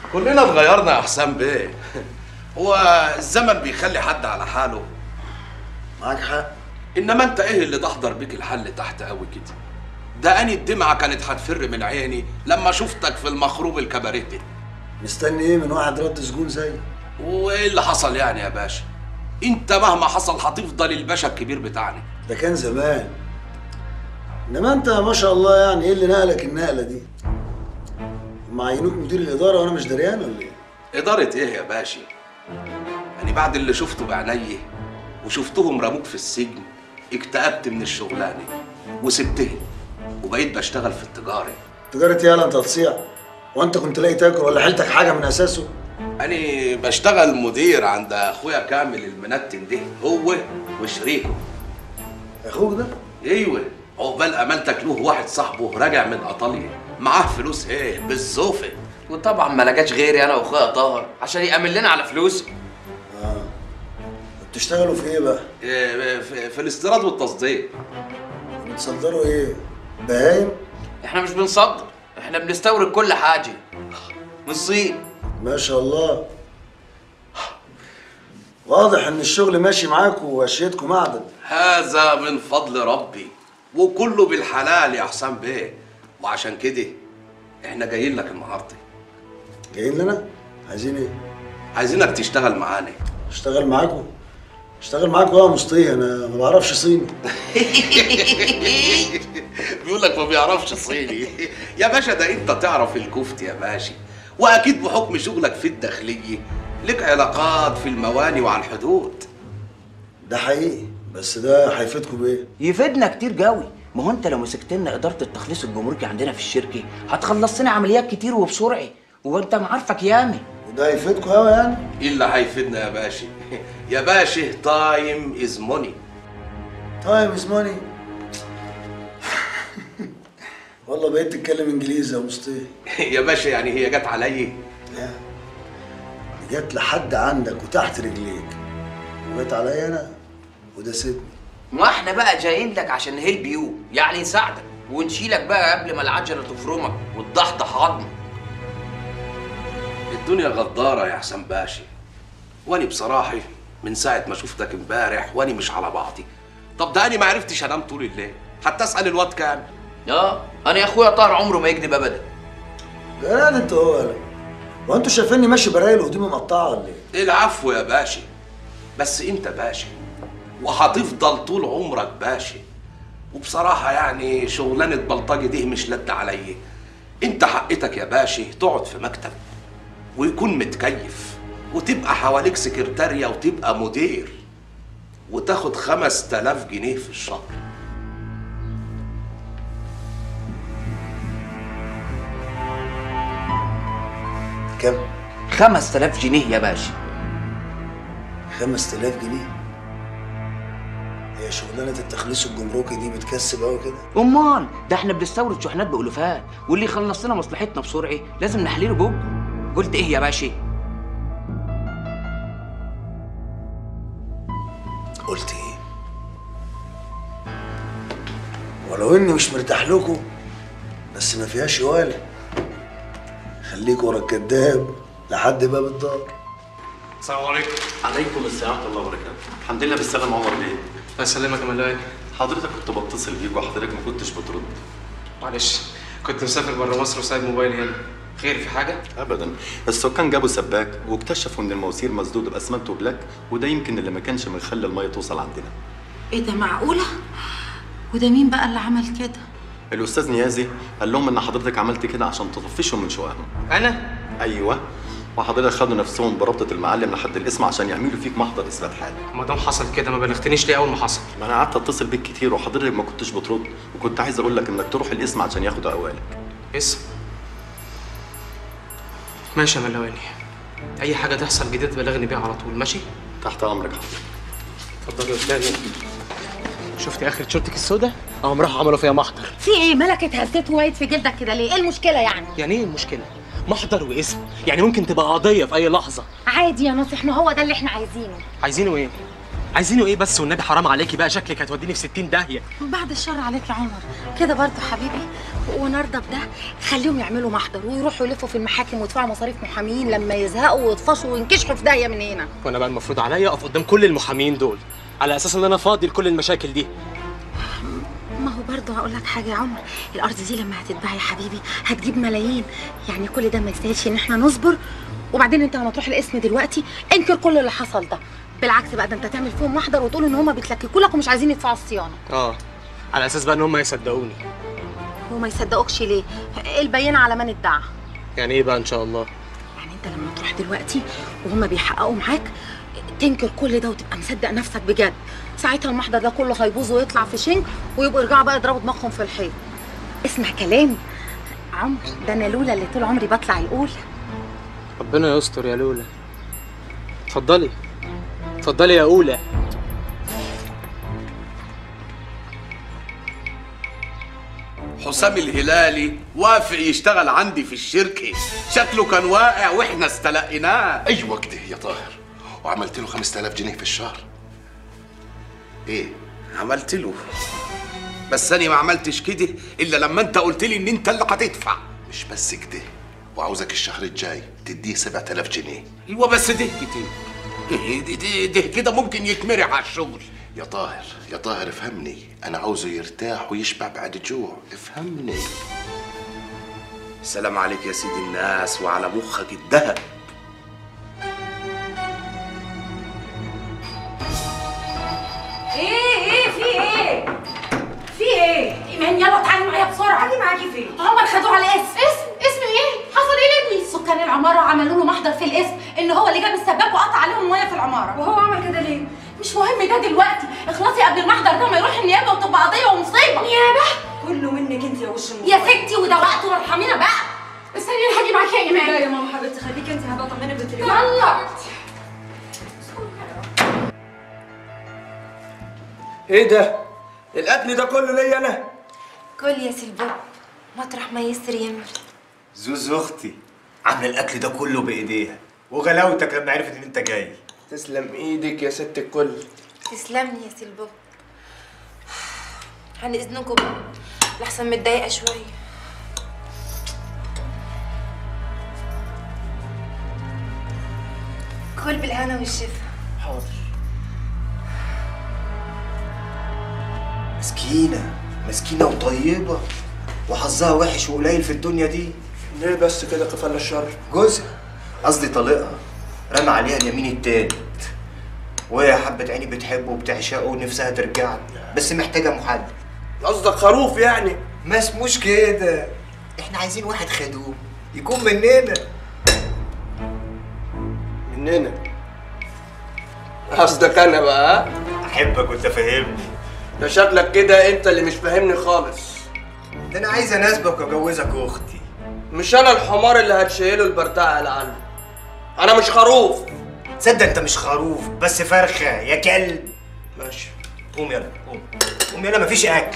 كلنا اتغيرنا يا حسام بيه. هو الزمن بيخلي حد على حاله. معاك حق. انما انت ايه اللي تحضر بيك الحل تحت قوي كده؟ ده اني الدمعه كانت هتفر من عيني لما شفتك في المخروب الكباريتي. مستني ايه من واحد رد سجون زي؟ وايه اللي حصل يعني يا باشا؟ انت مهما حصل هتفضل الباشا الكبير بتاعنا. ده كان زمان. انما انت ما شاء الله يعني ايه اللي نقلك النقله دي؟ هم عينوك مدير الاداره وانا مش دريان ولا ايه؟ اداره ايه يا باشا؟ يعني بعد اللي شفته بعيني وشفتهم رموك في السجن اكتئبت من الشغلانه وسبتها وبقيت بشتغل في التجاره. تجاره يالا انت هتصيع؟ وانت كنت لاقي تاكل ولا حيلتك حاجه من اساسه؟ أنا بشتغل مدير عند أخويا كامل المنتن ده، هو وشريكه. أخوك ده؟ أيوه، عقبال أمانتك له واحد صاحبه راجع من إيطاليا، معاه فلوس إيه؟ بالزوفة. وطبعا ما لقاش غيري أنا وأخويا طاهر عشان يأمن لنا على فلوسه. بتشتغلوا في إيه بقى؟ في الاستيراد والتصدير. بتصدروا إيه؟ بهايم؟ إحنا مش بنصدر، إحنا بنستورد كل حاجة. من الصين. ما شاء الله. واضح ان الشغل ماشي معاكم واشيتكم معدن. هذا من فضل ربي وكله بالحلال يا حسام بيه، وعشان كده احنا جايين لك النهارده. جايين لنا؟ عايزين ايه؟ عايزينك تشتغل معانا. اشتغل معاكم؟ اشتغل معاكم يا مصطفى، انا ما بعرفش صيني. بيقول لك ما بيعرفش صيني. يا باشا ده انت تعرف الكفت يا باشا، واكيد بحكم شغلك في الداخليه لك علاقات في المواني وعلى الحدود. ده حقيقي، بس ده هيفيدكم بايه؟ يفيدنا كتير قوي. ما هو انت لو مسكت لنا اداره التخليص الجمركي عندنا في الشركه هتخلص لنا عمليات كتير وبسرعه، وانت معارفك ياما. وده هيفيدكم قوي يعني؟ ايه اللي هيفيدنا يا باشا؟ يا باشا تايم از موني. تايم از موني؟ والله بقيت تتكلم انجليزي يا مصطفى. يا باشا يعني هي جت عليا؟ لا، جت لحد عندك وتحت رجليك، وجت عليا انا وده سيبني. ما احنا بقى جايين لك عشان نهيلب يو، يعني نساعدك ونشيلك بقى قبل ما العجله تفرمك والضحضح عظمك. الدنيا غداره يا حسام باشا، واني بصراحه من ساعه ما شفتك امبارح واني مش على بعضي. طب ده اني ما عرفتش انام طول الليل حتى اسال الواد كامل. انا يا اخويا طاهر عمره ما يكذب ابدا. لا انت هو انتوا شايفيني ماشي برايل وهدومي مقطعه ولا ايه؟ العفو يا باشا، بس انت باشا وهتفضل طول عمرك باشا. وبصراحه يعني شغلانه بلطجي دي مش لد عليا. انت حقتك يا باشا تقعد في مكتب ويكون متكيف وتبقى حواليك سكرتاريه وتبقى مدير وتاخد 5000 جنيه في الشهر. كم؟ 5000 جنيه يا باشا. 5000 جنيه؟ هي شغلانه التخليص الجمركي دي بتكسب قوي كده؟ امال ده احنا بنستورد شحنات بالالوفات، واللي يخلص لنا مصلحتنا بسرعه لازم نحليله بوب. قلت ايه يا باشا؟ قلت ايه؟ ولو اني مش مرتاح لكم بس ما فيهاش ولا. خليك ورا الكداب لحد باب الدار. السلام عليكم. عليكم السلام ورحمه الله وبركاته. الحمد لله بالسلامه عمر بيه. الله يسلمك يا ملاك. حضرتك كنت بتصل بيك وحضرتك ما كنتش بترد. معلش كنت مسافر بره مصر وسايب موبايلي هنا. خير في حاجه؟ ابدا، السكان جابوا سباك واكتشفوا ان المواسير مسدوده باسمنت وبلاك، وده يمكن اللي ما كانش مخلي الميه توصل عندنا. ايه ده معقوله؟ وده مين بقى اللي عمل كده؟ الاستاذ نيازي قال لهم ان حضرتك عملت كده عشان تطفشهم من شققهم. انا؟ ايوه، وحضرتك خدوا نفسهم بربطه المعلم لحد الاسم عشان يعملوا فيك محضر اثبات حاله. ما دام حصل كده ما بلغتنيش ليه اول ما حصل؟ ما انا قعدت اتصل بيك كتير وحضرتك ما كنتش بترد، وكنت عايز اقول لك انك تروح الاسم عشان ياخدوا اقوالك. اسم؟ ماشي يا ملواني، اي حاجه تحصل جديد بلغني بيها على طول. ماشي؟ تحت امرك حضرتك. اتفضلي قدامي. شفتي اخر تيشيرتك السوداء؟ اهم راحوا عملوا فيها محضر. في ايه مالك اتهزيت ووايت في جلدك كده ليه؟ ايه المشكله يعني؟ يعني ايه المشكله؟ محضر واسم، يعني ممكن تبقى قضيه في اي لحظه. عادي يا ناصح، ما هو ده اللي احنا عايزينه. عايزينه ايه؟ عايزينه ايه بس والنبي؟ حرام عليكي بقى، شكلك هتوديني في 60 داهيه. بعد الشر عليك يا عمر، كده برضه حبيبي. ونرضى بده، خليهم يعملوا محضر ويروحوا يلفوا في المحاكم ويدفعوا مصاريف محامين لما يزهقوا ويطفشوا وينكشحوا في داهيه من هنا. وانا بقى المفروض عليا اقف قدام كل المحامين دول على اساس ان انا فاضي لكل المشاكل دي. ما هو برضه هقول لك حاجه يا عمر، الارض دي لما هتتباع يا حبيبي هتجيب ملايين، يعني كل ده ما يستاهلش ان احنا نصبر. وبعدين انت لما تروح القسم دلوقتي انكر كل اللي حصل ده، بالعكس بقى ده انت تعمل فيهم محضر وتقول ان هم بيتلككوا لك ومش عايزين يدفعوا الصيانه. على اساس بقى ان هم يصدقوني. وما يصدقوكش ليه؟ البينه على من ادعى. يعني ايه بقى ان شاء الله؟ يعني انت لما تروح دلوقتي وهم بيحققوا معاك تنكر كل ده وتبقى مصدق نفسك بجد، ساعتها المحضر ده كله هيبوظ ويطلع في شنك ويبقوا يرجعوا بقى يضربوا دماغهم في الحيط. اسمع كلامي عمر، ده انا لولا اللي طول عمري بطلع الاولى. ربنا يستر يا لولا. اتفضلي اتفضلي يا اولى. حسام الهلالي وافق يشتغل عندي في الشركة، شكله كان واقع واحنا استلقيناه. ايوه كده يا طاهر، وعملت له 5000 جنيه في الشهر. ايه عملت له؟ بس انا ما عملتش كده الا لما انت قلت لي ان انت اللي هتدفع. مش بس كده، وعاوزك الشهر الجاي تديه 7000 جنيه. ايوه بس ده كتير، ده كده ممكن يتمرع على الشغل. يا طاهر يا طاهر افهمني، انا عاوزه يرتاح ويشبع بعد الجوع، افهمني. السلام عليك يا سيدي الناس وعلى مخك الدهب. ايه في ايه؟ في ايه؟ ايمان يلا تعالي معايا بسرعه. تعالي معاكي فين؟ عمر خدوه على اسم ايه؟ حصل ايه لابني؟ سكان العماره عملوا له محضر في الاسم ان هو اللي جاب السباك وقطع عليهم ميه في العماره. وهو عمل كده ليه؟ مش مهم ده دلوقتي، اخلصي قبل المحضر ده ما يروح النيابه وتبقى قضيه ومصيبه. نيابه؟ كله منك انت يا وش المصيبه. يا ستي وده وقته وارحمينا بقى. استني انا هاجي معاكي يا ايمان. لا يا ماما حبيبتي خليكي انت، هبقى اطمنك بالتليفون. يلا. ايه ده؟ الاكل ده كله ليا انا؟ كل يا سيلبوب مطرح ما يسر يمر. زوز اختي عامله الاكل ده كله بايديها، وغلاوتك لما عرفت ان انت جاي. تسلم ايدك يا ست الكل. تسلمني يا سيلبوب. عن اذنكم لحسن متضايقه شويه. كل بالهنا والشفا. حاضر. مسكينة وطيبة وحظها وحش وقليل في الدنيا دي. ليه بس كده كفالة الشر؟ جوزها، قصدي طليقها، رمى عليها اليمين التالت، وهي حبة عيني بتحبه وبتعشقه ونفسها ترجع له، بس محتاجة محل. قصدك خروف يعني؟ ما اسموش كده، احنا عايزين واحد خدوم يكون مننا. مننا؟ قصدك انا بقى؟ احبك وانت فاهمني. ده شكلك كده انت اللي مش فاهمني خالص. ده انا عايز اناسبك واجوزك اختي. مش انا الحمار اللي هتشيله البرتاع لعنه. انا مش خروف. تصدق انت مش خروف بس فرخه يا كلب. ماشي قوم يلا، قوم يلا، مفيش اكل.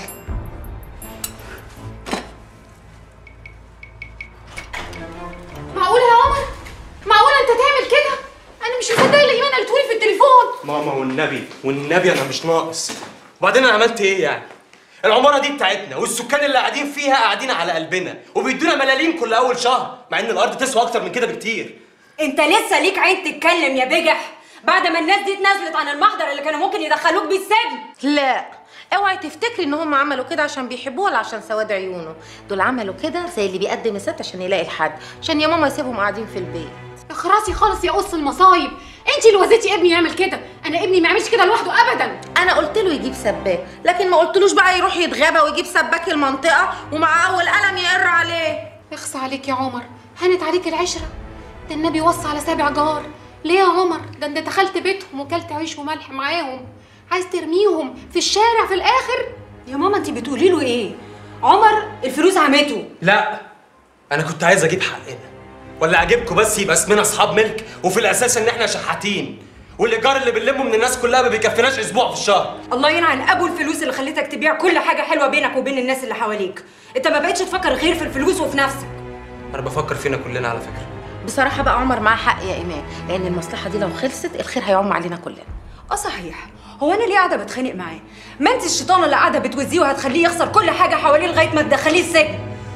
معقولة يا عمر؟ معقولة انت تعمل كده؟ انا مش مصدقه اللي ايمان قالته لي في التليفون. ماما والنبي انا مش ناقص. وبعدين انا عملت ايه يعني؟ العماره دي بتاعتنا والسكان اللي قاعدين فيها قاعدين على قلبنا وبيدونا ملاليم كل اول شهر، مع ان الارض تسوى اكتر من كده بكتير. انت لسه ليك عين تتكلم يا بجح بعد ما الناس دي اتنازلت عن المحضر اللي كانوا ممكن يدخلوك بيه السجن؟ لا اوعي تفتكري ان هم عملوا كده عشان بيحبوه ولا عشان سواد عيونه، دول عملوا كده زي اللي بيقدم الست عشان يلاقي الحد، عشان يا ماما يسيبهم قاعدين في البيت. اخرسي خالص يا قص المصايب، انت اللي وزيتي ابني يعمل كده، انا ابني ما يعملش كده لوحده ابدا. انا قلت له يجيب سباك، لكن ما قلتلوش بقى يروح يتغابى ويجيب سباك المنطقه ومع اول قلم يقر عليه. اخص عليك يا عمر، هانت عليك العشره، ده النبي وصى على 7 جار. ليه يا عمر؟ ده انت دخلت بيتهم وكلت عيش وملح معاهم، عايز ترميهم في الشارع في الاخر؟ يا ماما انت بتقولي له ايه؟ عمر الفلوس عمته. لا انا كنت عايز اجيب حقنا، ولا عاجبكم بس يبقى اسمنا اصحاب ملك وفي الاساس ان احنا شحاتين، والايجار اللي بنلمه من الناس كلها ما بيكفيناش اسبوع في الشهر. الله ينعن ابو الفلوس اللي خليتك تبيع كل حاجه حلوه بينك وبين الناس اللي حواليك. انت ما بقتش تفكر غير في الفلوس وفي نفسك. انا بفكر فينا كلنا على فكره. بصراحه بقى عمر معاه حق يا ايمان، لان المصلحه دي لو خلصت الخير هيعم علينا كلنا. صحيح، هو انا ليه قاعده بتخانق معاه؟ ما انت الشيطانه اللي قاعده بتوزيه وهتخليه يخسر كل حاجه حواليه لغايه ما تدخليه السجن.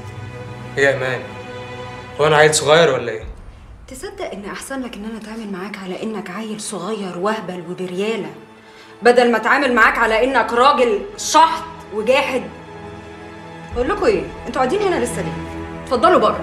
ايه يا امان؟ هو انا عيل صغير ولا ايه؟ تصدق ان احسن لك ان انا اتعامل معاك على انك عيل صغير وهبل وبرياله، بدل ما اتعامل معاك على انك راجل شحط وجاحد. اقول لكم ايه؟ انتوا قاعدين هنا لسه ليه؟ اتفضلوا بره.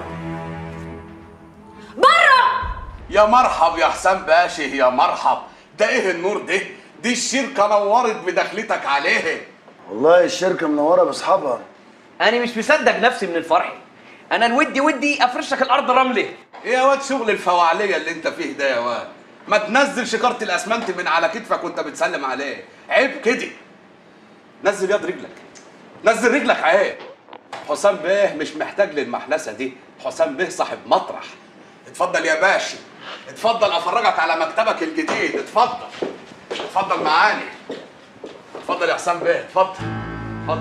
بره! يا مرحب يا حسام باشا، يا مرحب. ده ايه النور ده؟ دي الشركه نورت بدخلتك عليه. والله الشركه منوره باصحابها. انا مش مصدق نفسي من الفرح. انا الودي افرش لك الارض رمله. ايه يا واد شغل الفواعليه اللي انت فيه ده يا واد؟ ما تنزل شكاره الاسمنت من على كتفك وانت بتسلم عليه، عيب كده. نزل يد رجلك، نزل رجلك عيب. حسام بيه مش محتاج للمحلسه دي، حسام بيه صاحب مطرح. اتفضل يا باشا، اتفضل افرجك على مكتبك الجديد. اتفضل اتفضل معاني. اتفضل يا حسام بيه، اتفضل اتفضل.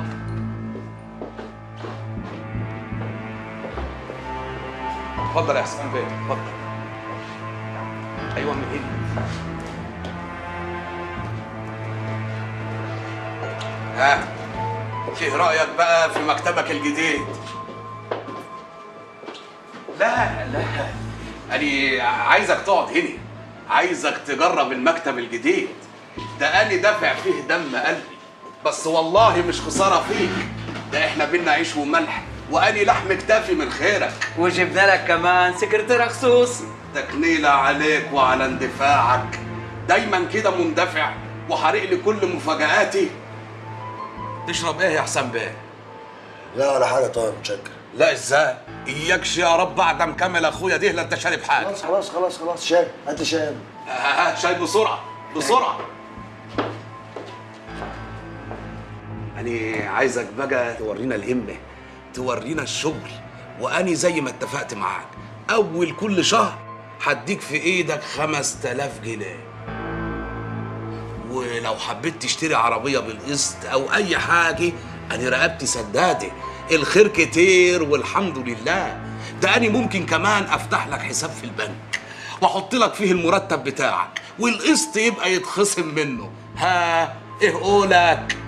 اتفضل يا حسام بيه، اتفضل. ايوه من هنا. ها، ايه رايك بقى في مكتبك الجديد؟ لا انا عايزك تقعد هنا، عايزك تجرب المكتب الجديد ده. انا دافع فيه دم قلبي، بس والله مش خساره فيك. ده احنا بينا عيش وملح، واني لحم كتافي من خيرك. وجبنا لك كمان سكرتير خصوصي. تكنيله عليك وعلى اندفاعك، دايما كده مندفع وحرق لي كل مفاجآتي. تشرب ايه يا حسام بيه؟ لا ولا حاجه طبعا، متشكر. لا ازاي؟ اياكش يا رب بعد مكمل اخويا دي، لا انت شارب حاجه. خلاص شاي، هات شاي. شاي بسرعه بسرعه. أنا عايزك بقى تورينا الهمة، تورينا الشغل، وأني زي ما اتفقت معاك أول كل شهر هديك في إيدك 5000 جنيه. ولو حبيت تشتري عربية بالقسط أو أي حاجة أنا رقبتي سدادة، الخير كتير والحمد لله. ده أنا ممكن كمان أفتح لك حساب في البنك وأحط لك فيه المرتب بتاعك، والقسط يبقى يتخصم منه. ها إيه قولك؟